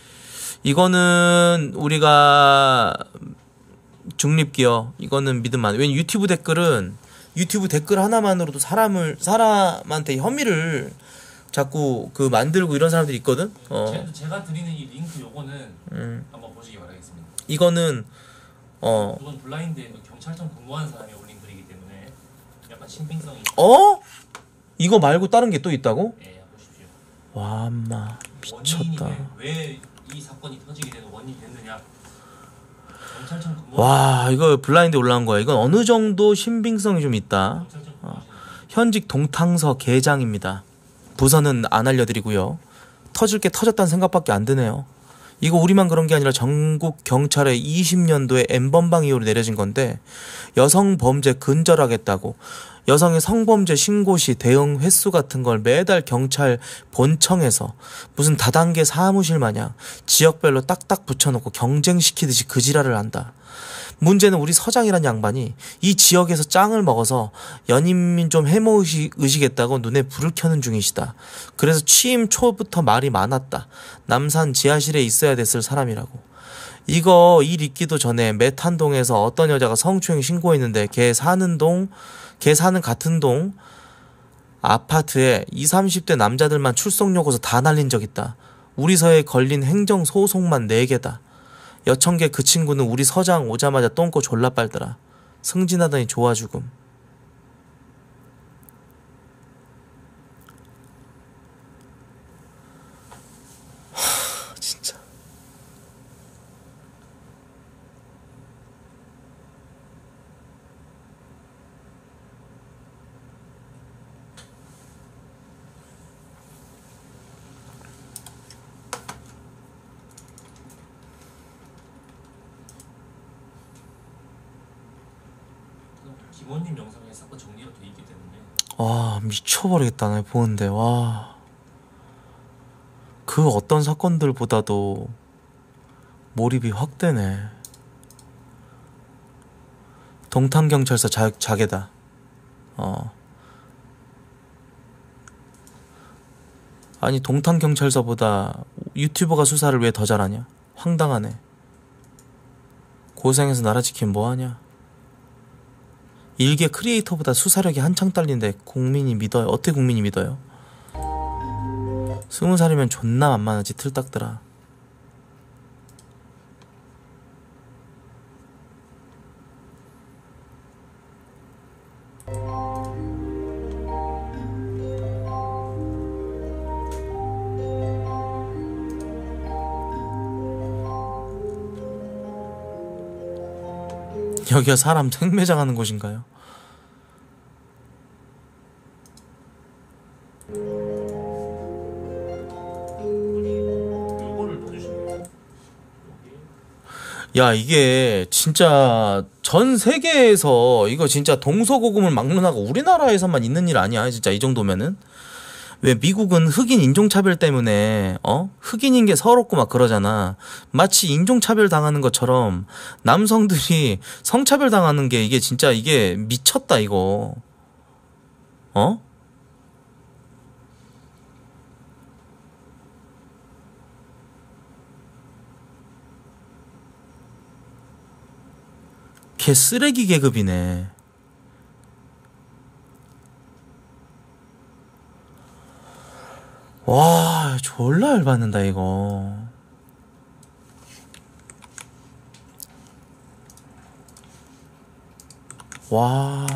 이거는 우리가 중립기여. 이거는 믿음 안 돼. 왜냐면 유튜브 댓글 하나만으로도 사람한테 혐의를 자꾸 만들고 이런 사람들이 있거든. 제가 드리는 이 링크 요거는 한번 보시기 바라겠습니다. 이거는 이건 블라인드에 경찰청 근무하는 사람이 올린 글이기 때문에 약간 신빙성이. 이거 말고 다른 게 또 있다고? 예, 보십시오. 와, 엄마 미쳤다. 왜 이 사건이 터지게 되는 원인이 됐느냐? 경찰청 근무. 와, 이거 블라인드에 올라온 거야. 이건 어느 정도 신빙성이 좀 있다. 현직 동탕서 계장입니다. 부서는 안 알려드리고요. 터질 게 터졌다는 생각밖에 안 드네요. 이거 우리만 그런 게 아니라 전국 경찰의 20년도에 N번방 이후로 내려진 건데 여성 범죄 근절하겠다고 여성의 성범죄 신고 시 대응 횟수 같은 걸 매달 경찰 본청에서 무슨 다단계 사무실 마냥 지역별로 딱딱 붙여놓고 경쟁시키듯이 그 지랄을 한다. 문제는 우리 서장이란 양반이 이 지역에서 짱을 먹어서 연인민 좀 해모으시겠다고 눈에 불을 켜는 중이시다. 그래서 취임 초부터 말이 많았다. 남산 지하실에 있어야 됐을 사람이라고. 이거 일 있기도 전에 메탄동에서 어떤 여자가 성추행 신고했는데 걔 사는 같은 동 아파트에 20, 30대 남자들만 출석 요구서 다 날린 적 있다. 우리 서에 걸린 행정 소송만 4개다. 여청계 그 친구는 우리 서장 오자마자 똥꼬 졸라 빨더라. 승진하더니 좋아 죽음. 진짜. 김원님 영상에 사건 정리가 돼 있기 때문에 와, 미쳐버리겠다. 나 보는데. 와. 그 어떤 사건들보다도 몰입이 확 되네. 동탄경찰서 자개다. 아니, 동탄경찰서보다 유튜버가 수사를 왜 더 잘하냐? 황당하네. 고생해서 나라 지키면 뭐하냐? 일개 크리에이터보다 수사력이 한창 딸린데 국민이 믿어요? 어떻게 국민이 믿어요? 20살이면 존나 만만하지 틀딱더라. 여기가 사람 생매장하는 곳인가요? 요거를 넣어주시면 야, 이게 진짜 전 세계에서 이거 진짜 동서고금을 막론하고 우리나라에서만 있는 일 아니야. 진짜 이 정도면은. 왜 미국은 흑인 인종차별 때문에 흑인인 게 서럽고 막 그러잖아. 마치 인종차별 당하는 것처럼 남성들이 성차별 당하는 게 이게 진짜 이게 미쳤다 이거. 개 쓰레기 계급이네. 와, 졸라 열받는다 이거. 와,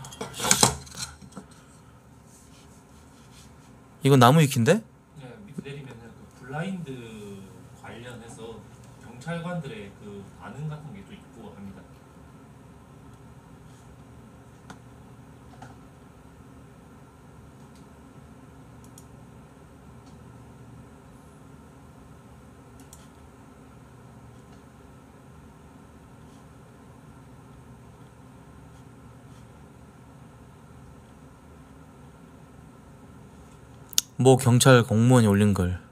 이거 나무 위키인데? 네, 밑에 내리면은 그 블라인드 관련해서 경찰관들의 그 반응 같은 게 또 있고 합니다. 뭐 경찰 공무원이 올린 글.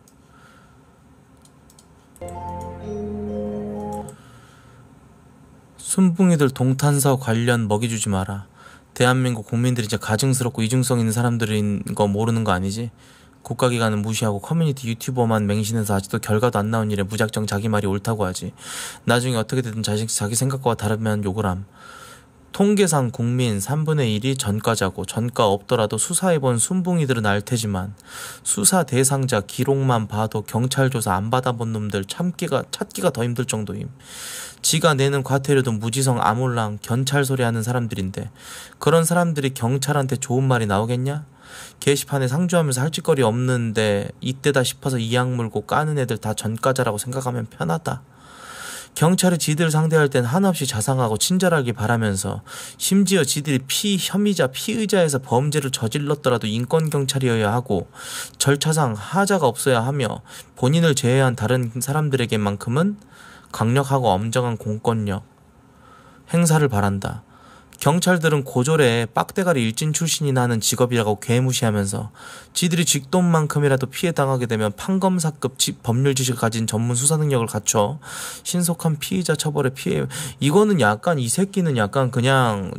순붕이들 동탄사 관련 먹이 주지 마라. 대한민국 국민들이 이제 가증스럽고 이중성 있는 사람들인 거 모르는 거 아니지? 국가기관은 무시하고 커뮤니티 유튜버만 맹신해서 아직도 결과도 안 나온 일에 무작정 자기 말이 옳다고 하지. 나중에 어떻게 되든 자기 생각과 다르면 욕을 함. 통계상 국민 3분의 1이 전과자고 전과 없더라도 수사해본 순붕이들은 알 테지만 수사 대상자 기록만 봐도 경찰 조사 안 받아본 놈들 찾기가 더 힘들 정도임. 지가 내는 과태료도 무지성 아몰랑 견찰 소리 하는 사람들인데 그런 사람들이 경찰한테 좋은 말이 나오겠냐? 게시판에 상주하면서 할 짓거리 없는데 이때다 싶어서 이악 물고 까는 애들 다 전과자라고 생각하면 편하다. 경찰이 지들 상대할 땐 한없이 자상하고 친절하길 바라면서 심지어 지들이 혐의자, 피의자에서 범죄를 저질렀더라도 인권경찰이어야 하고 절차상 하자가 없어야 하며 본인을 제외한 다른 사람들에게만큼은 강력하고 엄정한 공권력 행사를 바란다. 경찰들은 고졸에 빡대가리 일진 출신이나 하는 직업이라고 괴무시하면서 지들이 쥐돈만큼이라도 피해당하게 되면 판검사급 법률 지식을 가진 전문 수사 능력을 갖춰 신속한 피의자 처벌에 이거는 약간 이 새끼는 약간 그냥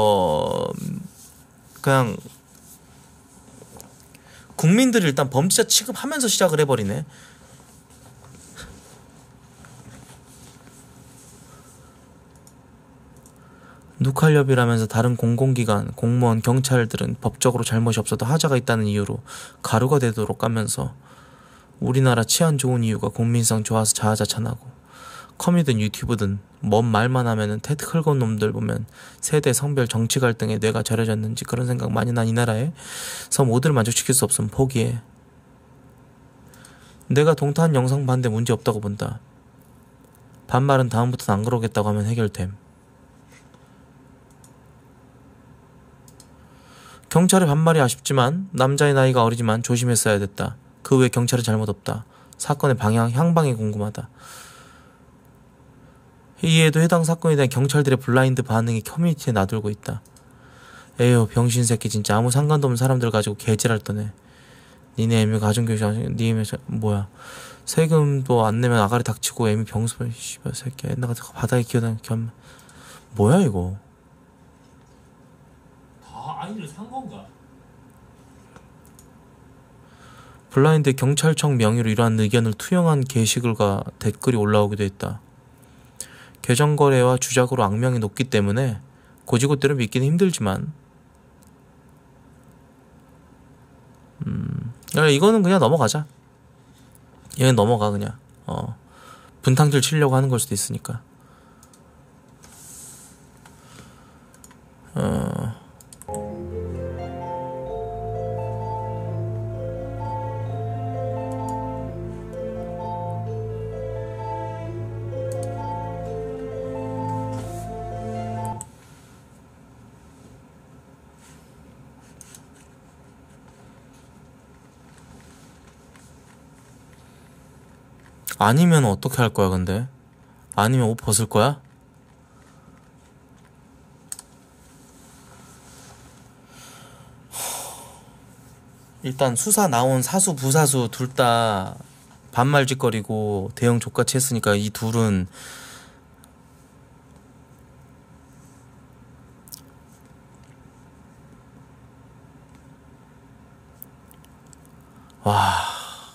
그냥 국민들이 일단 범죄자 취급하면서 시작을 해버리네. 누칼협이라면서 다른 공공기관, 공무원, 경찰들은 법적으로 잘못이 없어도 하자가 있다는 이유로 가루가 되도록 까면서 우리나라 치안 좋은 이유가 국민성 좋아서 자아자찬하고 커뮤든 유튜브든 뭔 말만 하면은 테드 긁은 놈들 보면 세대 성별 정치 갈등에 뇌가 절여졌는지 그런 생각 많이 난 이 나라에서 모두를 만족시킬 수 없으면 포기해. 내가 동탄 영상 봤는데 문제 없다고 본다. 반말은 다음부터는 안 그러겠다고 하면 해결됨. 경찰의 반말이 아쉽지만 남자의 나이가 어리지만 조심했어야 됐다. 그 외에 경찰은 잘못 없다. 사건의 방향, 향방이 궁금하다. 이에도 해당 사건에 대한 경찰들의 블라인드 반응이 커뮤니티에 나돌고 있다. 에휴 병신 새끼 진짜 아무 상관도 없는 사람들 가지고 개질할 떠네. 니네 애미 가정교육 니 애미 뭐야 세금도 안 내면 아가리 닥치고 애미 병수 씨발 새끼 옛날 같은 거 바닥에 기어다니는 겸 뭐야 이거. 다 아이를 산 건가? 블라인드 경찰청 명의로 이러한 의견을 투영한 게시글과 댓글이 올라오기도 했다. 계정거래와 주작으로 악명이 높기 때문에 고지고대로 믿기는 힘들지만 이거는 그냥 넘어가자. 얘는 넘어가 그냥. 분탕질 치려고 하는 걸 수도 있으니까. 아니면 어떻게 할 거야 근데? 아니면 옷 벗을 거야? 일단 수사 나온 사수 부사수 둘 다 반말짓거리고 대응 족같이 했으니까 이 둘은 와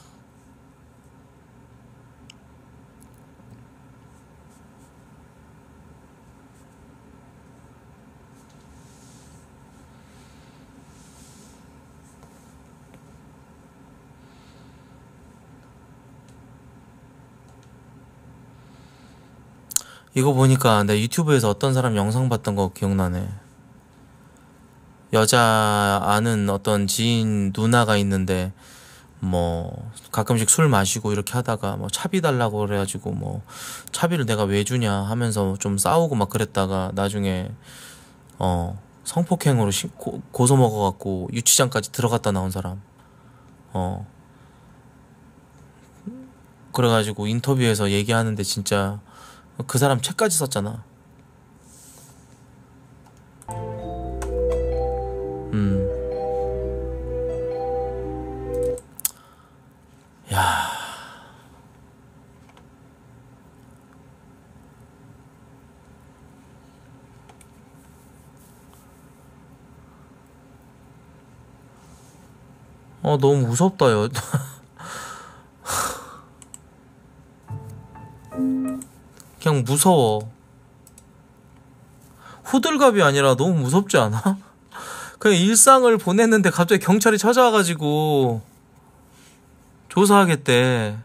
이거 보니까 내 유튜브에서 어떤 사람 영상 봤던 거 기억나네. 여자 아는 어떤 지인 누나가 있는데 뭐 가끔씩 술 마시고 이렇게 하다가 뭐 차비 달라고 그래가지고 뭐 차비를 내가 왜 주냐 하면서 좀 싸우고 막 그랬다가 나중에 성폭행으로 고소 먹어갖고 유치장까지 들어갔다 나온 사람. 그래가지고 인터뷰에서 얘기하는데 진짜 그 사람 책까지 썼잖아. 야. 너무 무섭다, 요. 그냥 무서워. 호들갑이 아니라 너무 무섭지 않아? 그냥 일상을 보냈는데 갑자기 경찰이 찾아와가지고 조사하겠대.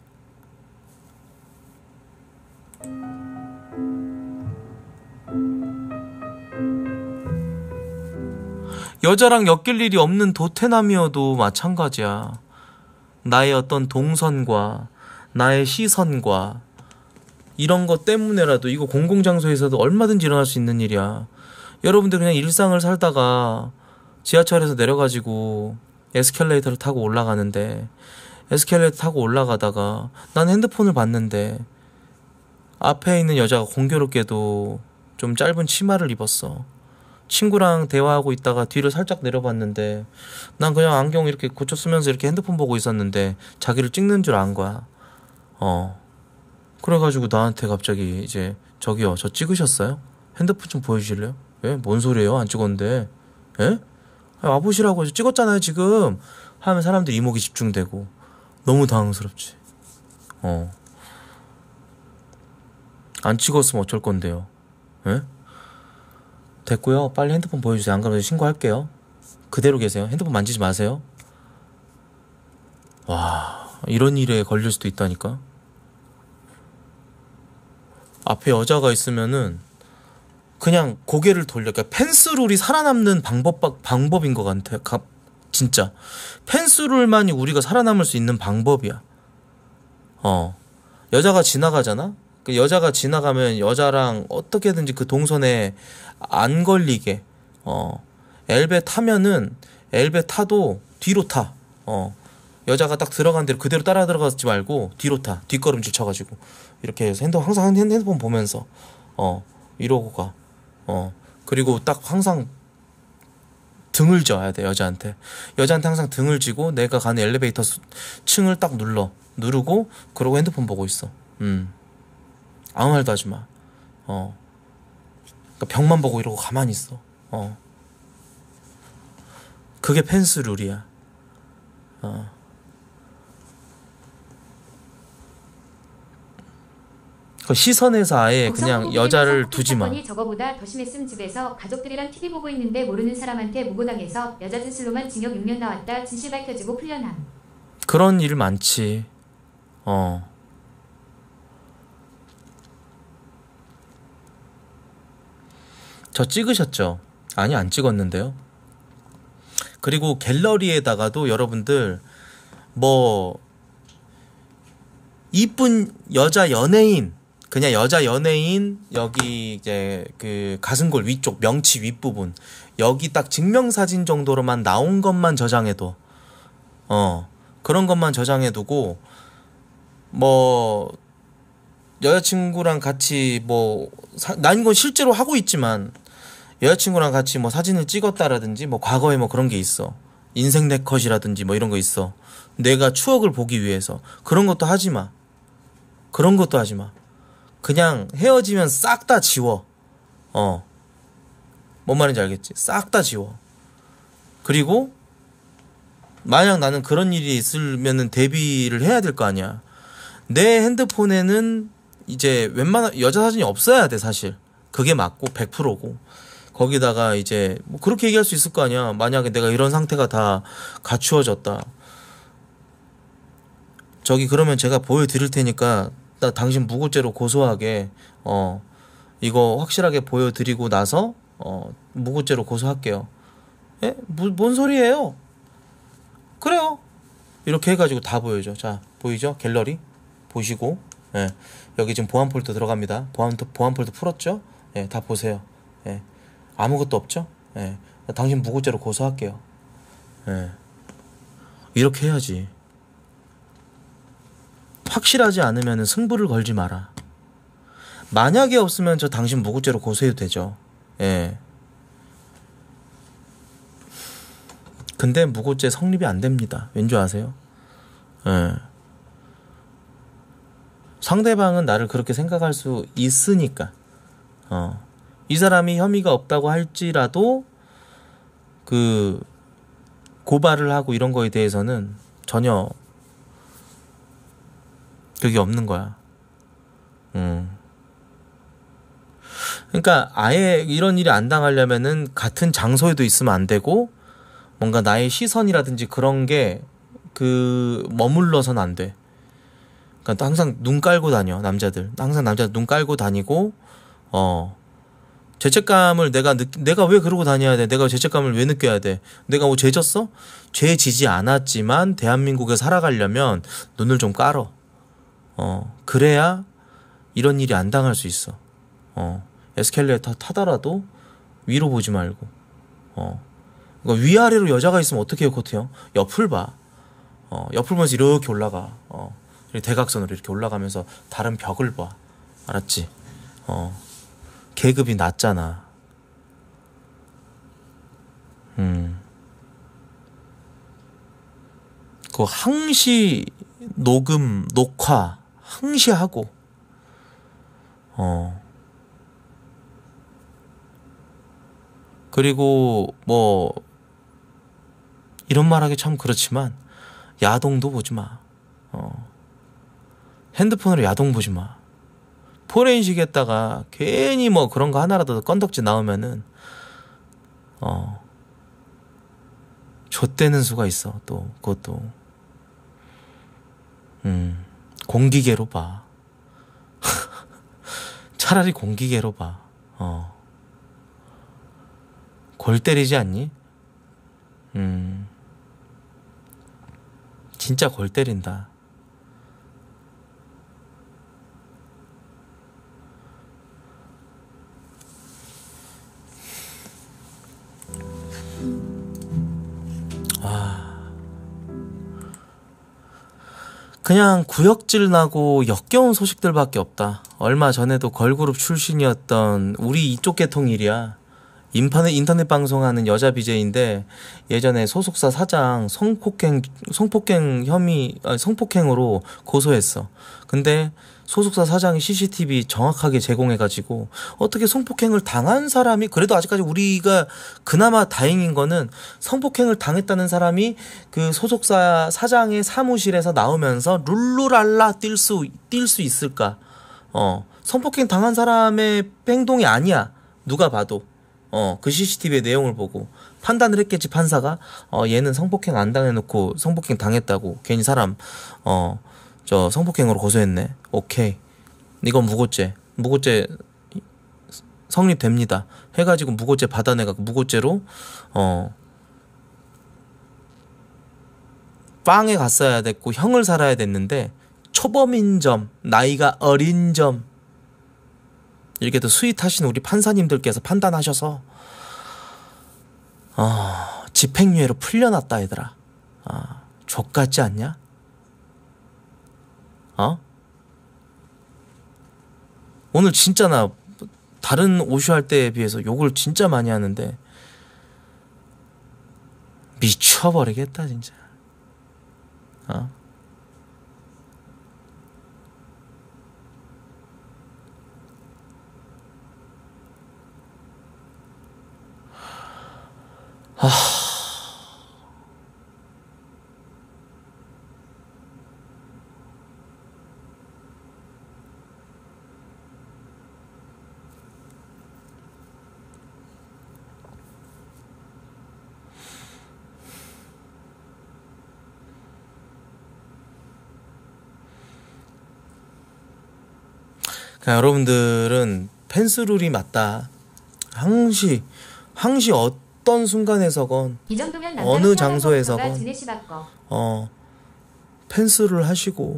여자랑 엮일 일이 없는 도태남이어도 마찬가지야. 나의 어떤 동선과 나의 시선과 이런 것 때문에라도 이거 공공장소에서도 얼마든지 일어날 수 있는 일이야. 여러분들 그냥 일상을 살다가 지하철에서 내려가지고 에스컬레이터를 타고 올라가는데 에스컬레이터 타고 올라가다가 난 핸드폰을 봤는데 앞에 있는 여자가 공교롭게도 좀 짧은 치마를 입었어. 친구랑 대화하고 있다가 뒤를 살짝 내려봤는데 난 그냥 안경 이렇게 고쳐 쓰면서 이렇게 핸드폰 보고 있었는데 자기를 찍는 줄 안 거야. 그래가지고 나한테 갑자기 이제 저기요 저 찍으셨어요? 핸드폰 좀 보여주실래요? 예? 뭔 소리예요? 안 찍었는데. 예? 와보시라고 찍었잖아요 지금 하면 사람들 이목이 집중되고 너무 당황스럽지. 안 찍었으면 어쩔 건데요. 예? 됐고요. 빨리 핸드폰 보여주세요. 안 그러면 신고할게요. 그대로 계세요. 핸드폰 만지지 마세요. 와, 이런 일에 걸릴 수도 있다니까. 앞에 여자가 있으면은 그냥 고개를 돌려. 그러니까 펜스룰이 살아남는 방법인 것 같아. 진짜 펜스룰만이 우리가 살아남을 수 있는 방법이야. 여자가 지나가잖아. 그 여자가 지나가면 여자랑 어떻게든지 그 동선에 안 걸리게 엘베 타면은 엘베 타도 뒤로 타. 여자가 딱 들어간 대로 그대로 따라 들어가지 말고 뒤로 타. 뒷걸음질 쳐가지고 이렇게 해서 항상 핸드폰 보면서 이러고 가. 그리고 딱 항상 등을 져야 돼. 여자한테 항상 등을 쥐고 내가 가는 엘리베이터 층을 딱 누르고 그러고 핸드폰 보고 있어. 아무 말도 하지 마. 그러니까 벽만 보고 이러고 가만히 있어. 그게 펜스 룰이야. 그 시선에서 아예 그냥 여자를 두지 마. 사건이 저거보다 더 심했음. 집에서 가족들이랑 TV 보고 있는데 모르는 사람한테 무고당해서 여자 진술로만 징역 6년 나왔다. 진실 밝혀지고 풀려남. 그런 일 많지. 저 찍으셨죠? 아니, 안 찍었는데요. 그리고 갤러리에다가도 여러분들 뭐 이쁜 여자 연예인, 그냥 여자 연예인 여기 이제 그 가슴골 위쪽 명치 윗부분 여기 딱 증명사진 정도로만 나온 것만 저장해도 그런 것만 저장해두고 뭐 여자친구랑 같이 뭐 난 이건 실제로 하고 있지만 여자친구랑 같이 뭐 사진을 찍었다라든지 뭐 과거에 뭐 그런 게 있어. 인생 네컷이라든지 뭐 이런 거 있어. 내가 추억을 보기 위해서. 그런 것도 하지 마. 그런 것도 하지 마. 그냥 헤어지면 싹 다 지워. 뭔 말인지 알겠지? 싹 다 지워. 그리고 만약 나는 그런 일이 있으면은 대비를 해야 될 거 아니야. 내 핸드폰에는 이제 웬만한 여자 사진이 없어야 돼, 사실. 그게 맞고 100%고. 거기다가 이제 뭐 그렇게 얘기할 수 있을 거 아니야. 만약에 내가 이런 상태가 다 갖추어졌다. 저기 그러면 제가 보여드릴 테니까 나 당신 무고죄로 고소하게 이거 확실하게 보여드리고 나서 무고죄로 고소할게요. 예? 뭔 소리예요? 그래요. 이렇게 해가지고 다 보여줘. 자, 보이죠? 갤러리 보시고, 예. 여기 지금 보안 폴더 들어갑니다. 보안 폴더 풀었죠? 예, 다 보세요. 예. 아무것도 없죠? 예. 당신 무고죄로 고소할게요. 예. 이렇게 해야지. 확실하지 않으면 승부를 걸지 마라. 만약에 없으면 저 당신 무고죄로 고소해도 되죠. 예. 근데 무고죄 성립이 안 됩니다. 왠지 아세요? 예. 상대방은 나를 그렇게 생각할 수 있으니까. 이 사람이 혐의가 없다고 할지라도 그 고발을 하고 이런 거에 대해서는 전혀 그게 없는 거야. 그러니까 아예 이런 일이 안 당하려면은 같은 장소에도 있으면 안 되고 뭔가 나의 시선이라든지 그런 게 그 머물러서는 안 돼. 그러니까 항상 눈 깔고 다녀, 남자들. 항상 남자들 눈 깔고 다니고 죄책감을 내가 왜 그러고 다녀야 돼? 내가 죄책감을 왜 느껴야 돼? 내가 뭐 죄 졌어? 죄 지지 않았지만 대한민국에 살아가려면 눈을 좀 깔어. 그래야 이런 일이 안 당할 수 있어. 에스컬레이터 타더라도 위로 보지 말고. 그러니까 위아래로 여자가 있으면 어떻게 해요, 코트형? 옆을 봐. 옆을 보면서 이렇게 올라가. 대각선으로 이렇게 올라가면서 다른 벽을 봐. 알았지? 계급이 낮잖아. 그 항시 녹화 항시하고 그리고 뭐 이런 말하기 참 그렇지만 야동도 보지 마. 핸드폰으로 야동 보지 마. 포렌식에다가 괜히 뭐 그런 거 하나라도 건덕지 나오면은 좆되는 수가 있어. 또 그것도 공기계로 봐. 차라리 공기계로 봐. 골 때리지 않니? 진짜 골 때린다. 그냥 구역질 나고 역겨운 소식들밖에 없다. 얼마 전에도 걸그룹 출신이었던 우리 이쪽 계통 일이야. 인터넷 방송하는 여자 BJ인데 예전에 소속사 사장 성폭행으로 고소했어. 근데 소속사 사장이 CCTV 정확하게 제공해가지고 어떻게 성폭행을 당한 사람이, 그래도 아직까지 우리가 그나마 다행인 거는 성폭행을 당했다는 사람이 그 소속사 사장의 사무실에서 나오면서 룰루랄라 뛸 수 있을까? 성폭행 당한 사람의 행동이 아니야. 누가 봐도. 그 CCTV의 내용을 보고 판단을 했겠지, 판사가. 얘는 성폭행 안 당해놓고 성폭행 당했다고 괜히 사람 저 성폭행으로 고소했네. 오케이, 이건 무고죄 성립됩니다 해가지고 무고죄 받아내가 무고죄로 빵에 갔어야 됐고 형을 살아야 됐는데, 초범인 점, 나이가 어린 점, 이렇게 또 스윗하신 우리 판사님들께서 판단하셔서 집행유예로 풀려났다 얘들아. 족같지 않냐? 오늘 진짜 나 다른 오슈 할 때에 비해서 욕을 진짜 많이 하는데 미쳐버리겠다 진짜. 그러니까 여러분들은 펜스룰이 맞다. 항시 어떤 순간에서건 이 정도면 어느 장소에서건 지내시바꿔. 펜스를 하시고,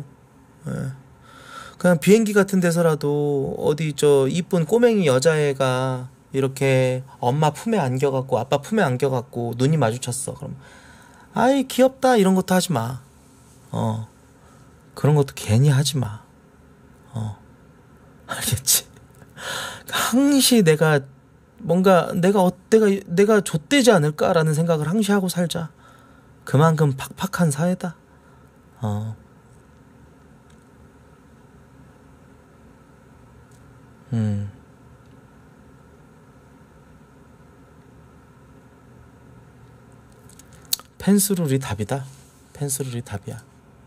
그냥 비행기 같은 데서라도 어디 저 이쁜 꼬맹이 여자애가 이렇게 엄마 품에 안겨갖고 아빠 품에 안겨갖고 눈이 마주쳤어. 그럼 아이 귀엽다 이런 것도 하지 마. 그런 것도 괜히 하지 마. 알겠지? 항시 내가 뭔가 내가 좆되지 않을까라는 생각을 항시 하고 살자. 그만큼 팍팍한 사회다. 펜스룰이 답이다. 펜스룰이 답이야.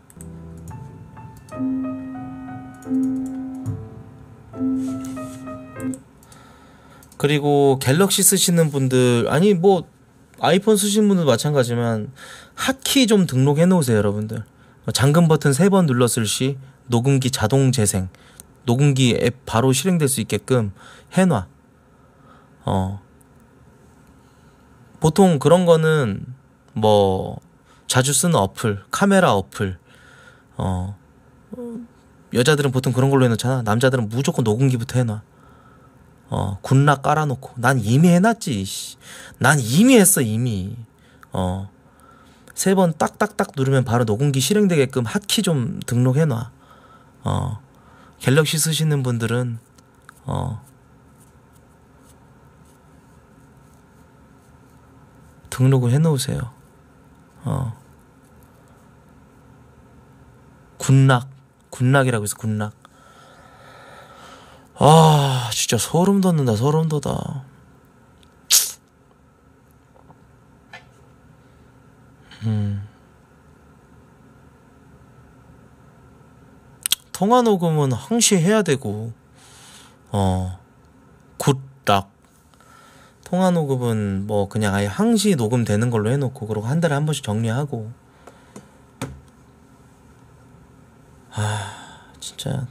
그리고 갤럭시 쓰시는 분들, 아니 뭐 아이폰 쓰시는 분들 마찬가지지만 핫키 좀 등록해 놓으세요 여러분들. 잠금 버튼 3번 눌렀을 시 녹음기 자동 재생, 녹음기 앱 바로 실행될 수 있게끔 해놔. 보통 그런 거는 뭐 자주 쓰는 어플, 카메라 어플, 여자들은 보통 그런 걸로 해놓잖아. 남자들은 무조건 녹음기부터 해놔. 굿락 깔아놓고. 난 이미 해놨지. 난 이미 했어 이미. 3번 딱딱딱 누르면 바로 녹음기 실행되게끔 핫키 좀 등록해놔. 갤럭시 쓰시는 분들은 등록을 해놓으세요. 굿락이라고 해서 굿락. 진짜 소름 돋는다. 소름 돋아. 통화 녹음은 항시 해야 되고, 굿락. 통화 녹음은 뭐 그냥 아예 항시 녹음되는 걸로 해놓고 그러고 한 달에 한 번씩 정리하고. 진짜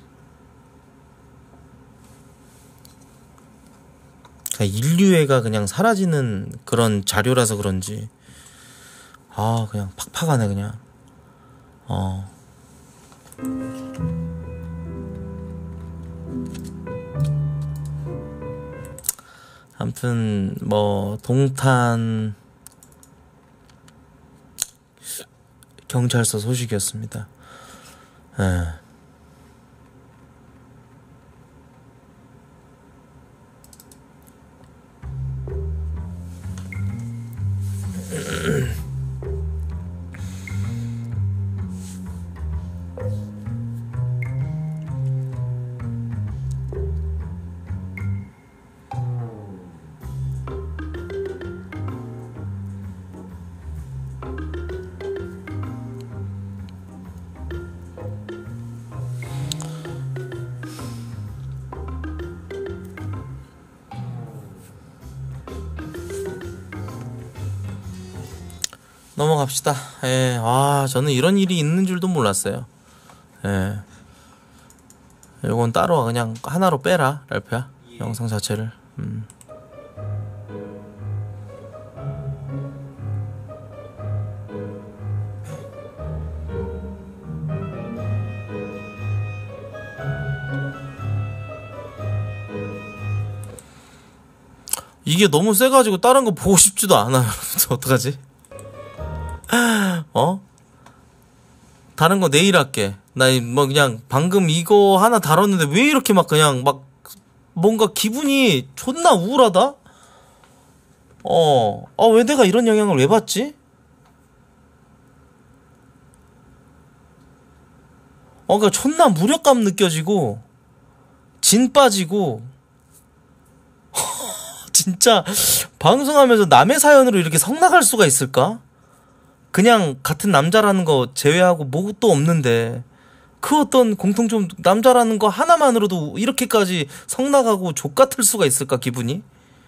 인류애가 그냥 사라지는 그런 자료라서 그런지 그냥 팍팍하네 그냥. 아무튼 뭐 동탄 경찰서 소식이었습니다. 예. 넘어갑시다. 예, 저는 이런 일이 있는 줄도 몰랐어요. 예. 요건 따로 그냥 하나로 빼라, 랄프야. 영상 자체를. 이게 너무 세가지고 다른 거 보고 싶지도 않아요. 어떡하지? 다른 거 내일 할게. 나 뭐 그냥 방금 이거 하나 다뤘는데 왜 이렇게 막 그냥 막 뭔가 기분이 존나 우울하다? 왜 내가 이런 영향을 왜 받지? 그러니까 존나 무력감 느껴지고 진 빠지고 진짜 방송하면서 남의 사연으로 이렇게 성나갈 수가 있을까? 그냥 같은 남자라는 거 제외하고 뭐도 없는데 그 어떤 공통점 남자라는 거 하나만으로도 이렇게까지 성나가고 족같을 수가 있을까 기분이?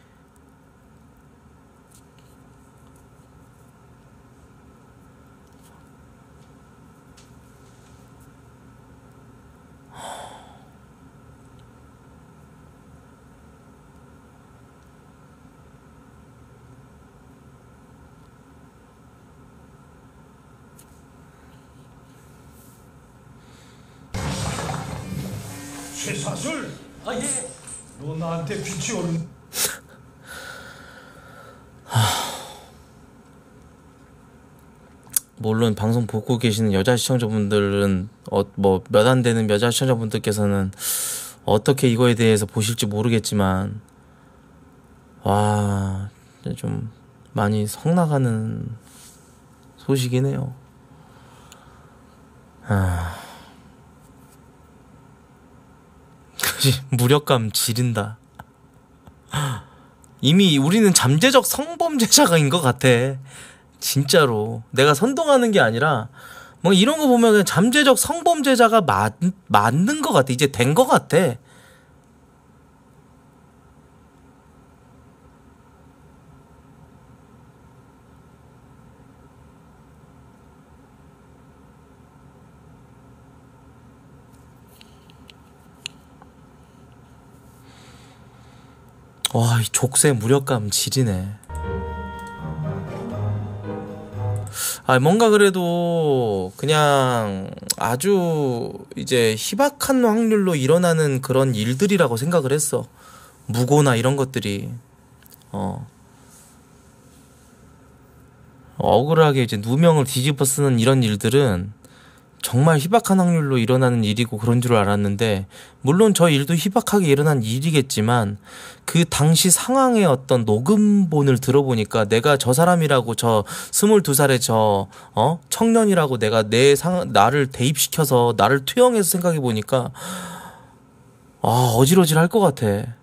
최사술! 예. 너 나한테 빛이 오른... 물론 방송 보고 계시는 여자 시청자분들은 뭐 몇 안 되는 여자 시청자분들께서는 어떻게 이거에 대해서 보실지 모르겠지만 좀 많이 성나가는 소식이네요. 무력감 지린다. 이미 우리는 잠재적 성범죄자가인 것 같아. 진짜로 내가 선동하는 게 아니라 뭐 이런 거 보면 그냥 잠재적 성범죄자가 맞는 것 같아. 이제 된 것 같아. 이 족쇄 무력감 지리네. 뭔가 그래도 그냥 아주 이제 희박한 확률로 일어나는 그런 일들이라고 생각을 했어. 무고나 이런 것들이 억울하게 이제 누명을 뒤집어 쓰는 이런 일들은 정말 희박한 확률로 일어나는 일이고 그런 줄 알았는데, 물론 저 일도 희박하게 일어난 일이겠지만 그 당시 상황의 어떤 녹음본을 들어보니까 내가 저 사람이라고, 저 22살의 저 청년이라고 내가 나를 대입시켜서 나를 투영해서 생각해보니까 어지러질 할 것 같아.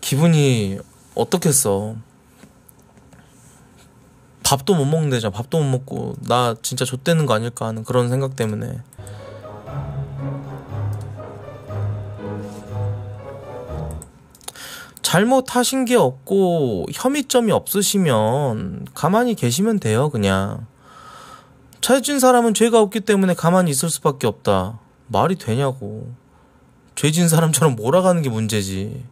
기분이 어떻겠어. 밥도 못 먹는데잖아. 밥도 못 먹고 나 진짜 좆되는 거 아닐까 하는 그런 생각 때문에. 잘못하신 게 없고 혐의점이 없으시면 가만히 계시면 돼요. 그냥 찾은 사람은 죄가 없기 때문에 가만히 있을 수밖에 없다. 말이 되냐고. 죄진 사람처럼 몰아가는 게 문제지.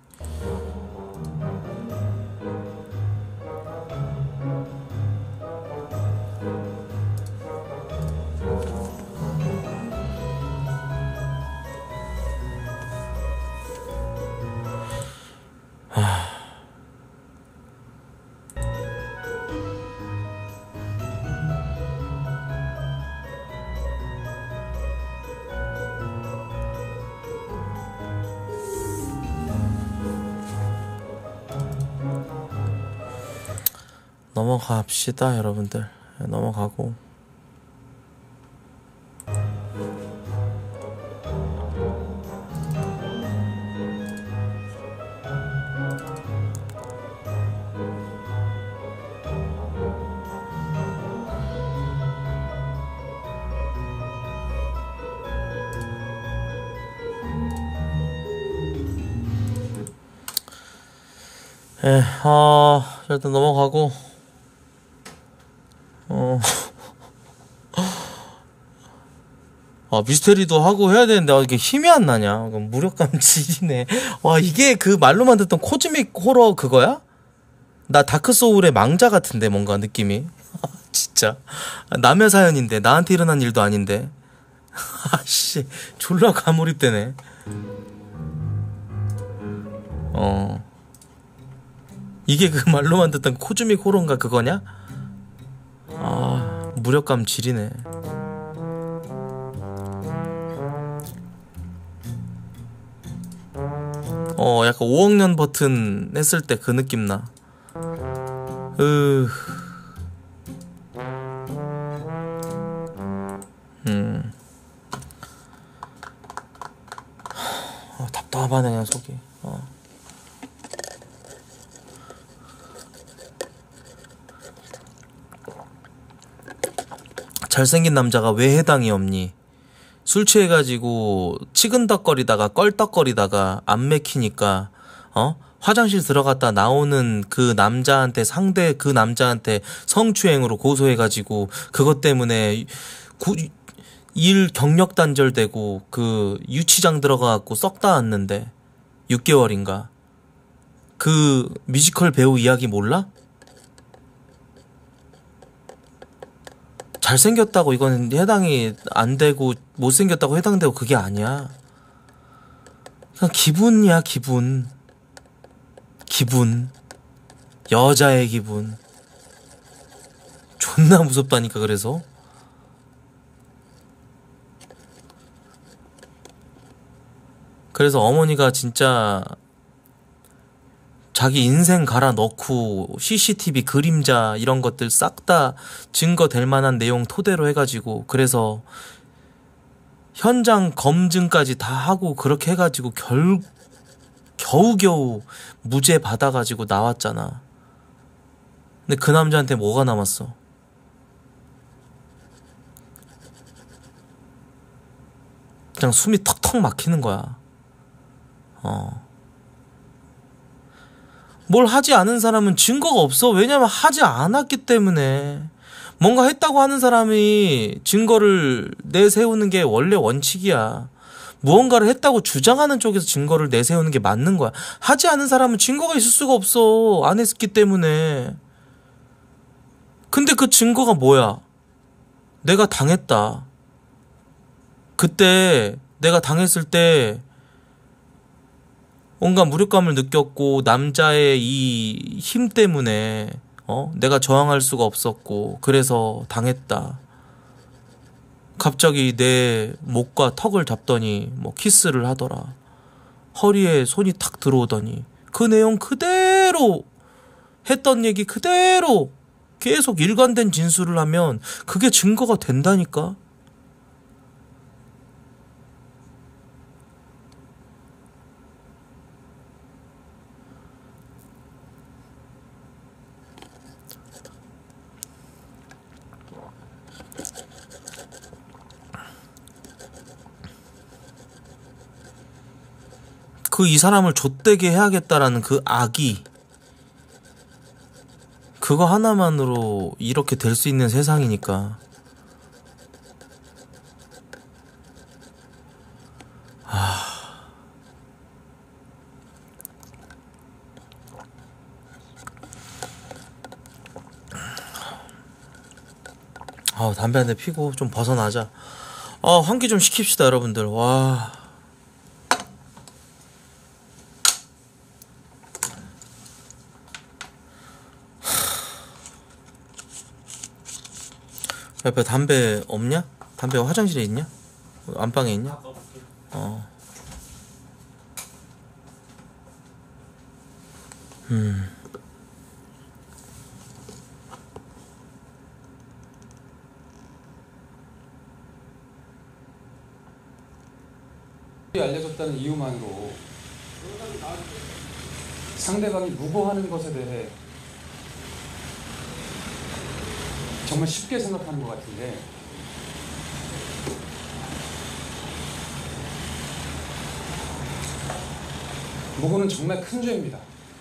넘어갑시다 여러분들. 넘어가고 일단 넘어가고 미스테리도 하고 해야 되는데 이게 힘이 안 나냐. 무력감 지리네. 와, 이게 그 말로만 듣던 코즈믹 호러 그거야? 나 다크소울의 망자 같은데 뭔가 느낌이. 진짜 남의 사연인데 나한테 일어난 일도 아닌데. 아씨 졸라 가몰입되네. 이게 그 말로만 듣던 코즈믹 호러인가 그거냐? 무력감 지리네. 약간 5억 년 버튼 했을 때 그 느낌 나. 답답하네 그냥 속이. 잘생긴 남자가 왜 해당이 없니? 술 취해가지고 치근덕거리다가 껄떡거리다가 안 맥히니까 화장실 들어갔다 나오는 그 남자한테 그 남자한테 성추행으로 고소해가지고 그것 때문에 일 경력 단절되고 그 유치장 들어가갖고 썩다 왔는데 6개월인가. 그 뮤지컬 배우 이야기 몰라? 잘생겼다고 이건 해당이 안 되고 못생겼다고 해당되고 그게 아니야. 그냥 기분이야. 기분. 여자의 기분. 존나 무섭다니까. 그래서 어머니가 진짜 자기 인생 갈아 넣고 CCTV 그림자 이런 것들 싹 다 증거 될 만한 내용 토대로 해가지고 그래서 현장 검증까지 다 하고 그렇게 해가지고 겨우겨우 무죄 받아가지고 나왔잖아. 근데 그 남자한테 뭐가 남았어? 그냥 숨이 턱턱 막히는 거야. 뭘 하지 않은 사람은 증거가 없어. 왜냐면 하지 않았기 때문에. 뭔가 했다고 하는 사람이 증거를 내세우는 게 원래 원칙이야. 무언가를 했다고 주장하는 쪽에서 증거를 내세우는 게 맞는 거야. 하지 않은 사람은 증거가 있을 수가 없어. 안 했기 때문에. 근데 그 증거가 뭐야? 내가 당했다. 그때 내가 당했을 때 온갖 무력감을 느꼈고 남자의 이 힘 때문에 내가 저항할 수가 없었고 그래서 당했다. 갑자기 내 목과 턱을 잡더니 뭐 키스를 하더라. 허리에 손이 탁 들어오더니 그 내용 그대로 했던 얘기 그대로 계속 일관된 진술을 하면 그게 증거가 된다니까. 그 이 사람을 좆되게 해야겠다라는 그 악이, 그거 하나만으로 이렇게 될 수 있는 세상이니까. 담배 한 대 피고 좀 벗어나자. 환기 좀 시킵시다 여러분들. 와. 옆에 담배 없냐? 담배 화장실에 있냐? 안방에 있냐? 알려졌다는 이유만으로 상대방이 무고하는 것에 대해 정말 쉽게 생각하는 것 같은데, 무고는 정말 큰 죄입니다.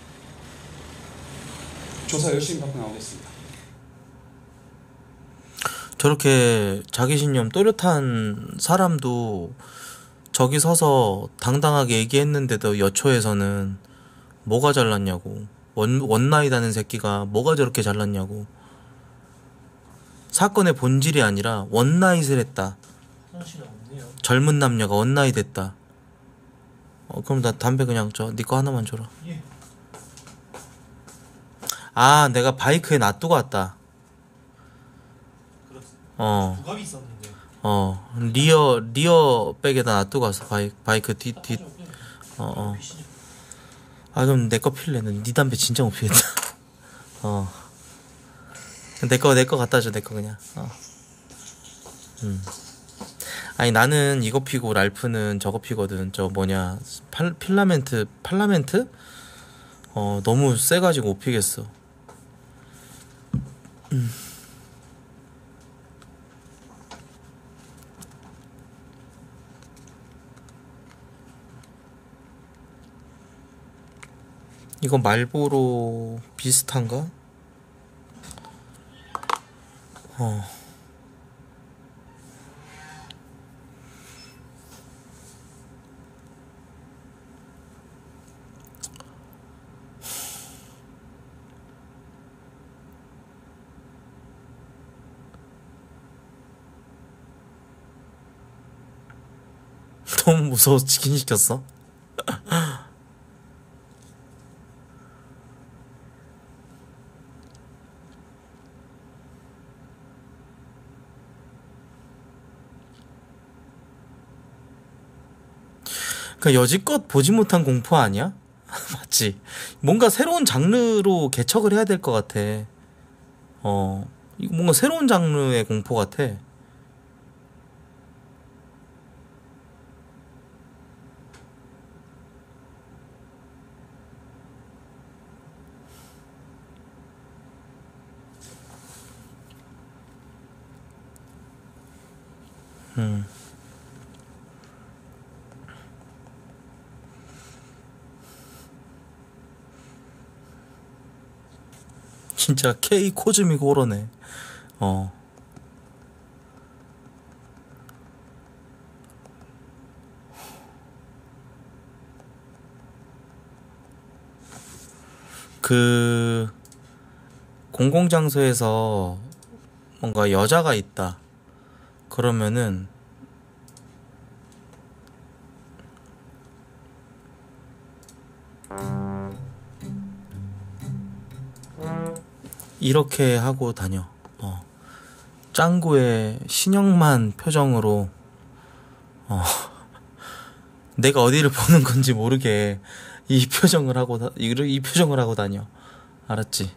조사 열심히 받고 나오겠습니다. 저렇게 자기신념 또렷한 사람도 저기 서서 당당하게 얘기했는데도 여초에서는 뭐가 잘났냐고. 원나잇하는 새끼가 뭐가 저렇게 잘났냐고. 사건의 본질이 아니라 원나잇을 했다. 젊은 남녀가 원나잇 했다. 그럼 나 담배 그냥 네 거 하나만 줘라. 예. 내가 바이크에 놔두고 왔다. 그렇습니다. 부갑이 있었는데. 리어 백에다 놔두고 왔어. 바이크 뒤. 그럼 내 거 필래. 네 담배 진짜 못 피겠다. 내 거 갖다 줘. 내 거 그냥. 아니 나는 이거 피고 랄프는 저거 피거든. 저 뭐냐 팔라멘트? 너무 세가지고 못 피겠어. 이거 말보로 비슷한가? 너무 무서워서 치킨 시켰어? 그러니까 여지껏 보지 못한 공포 아니야? 맞지? 뭔가 새로운 장르로 개척을 해야 될 것 같아. 이거 뭔가 새로운 장르의 공포 같아. 진짜 K 코즈미고 오러네. 그 공공장소에서 뭔가 여자가 있다. 그러면은 이렇게 하고 다녀. 짱구의 신형만 표정으로 내가 어디를 보는 건지 모르게 이 표정을 하고 다녀. 알았지?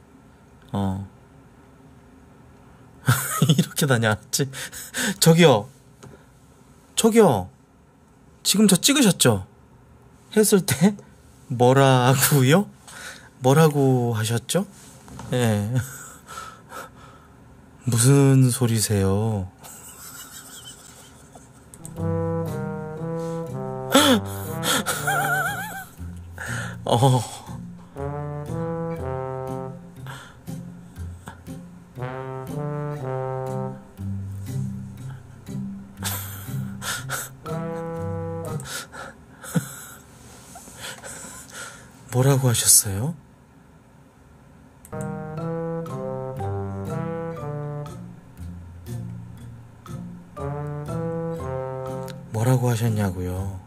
이렇게 다녀. 알았지? 저기요 지금 저 찍으셨죠? 했을 때 뭐라고요? 뭐라고 하셨죠? 예. 무슨 소리세요? 어. 뭐라고 하셨어요? 뭐라고 하셨냐고요?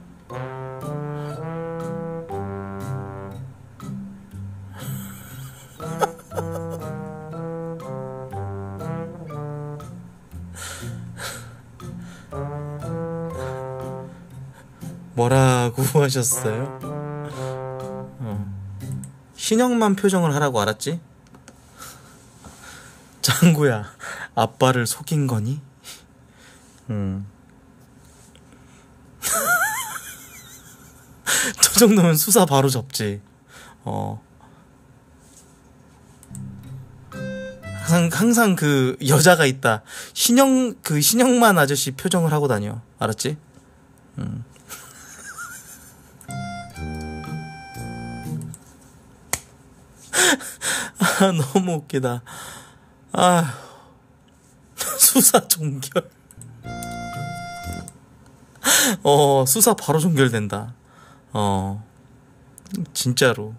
뭐라고 하셨어요? 신형만 표정을 하라고 알았지? 짱구야, 아빠를 속인 거니? 저 정도면 수사 바로 접지. 항상 그 여자가 있다. 신형만 아저씨 표정을 하고 다녀. 알았지? 아, 너무 웃기다. 아, 수사 종결. 수사 바로 종결된다. 진짜로.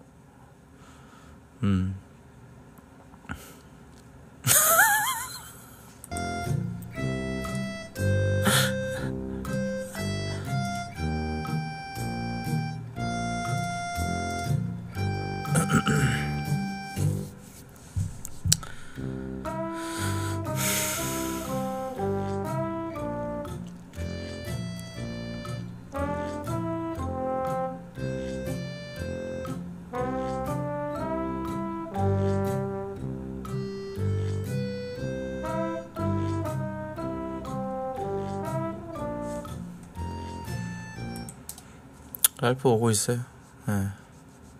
랄프 오고 있어요. 네.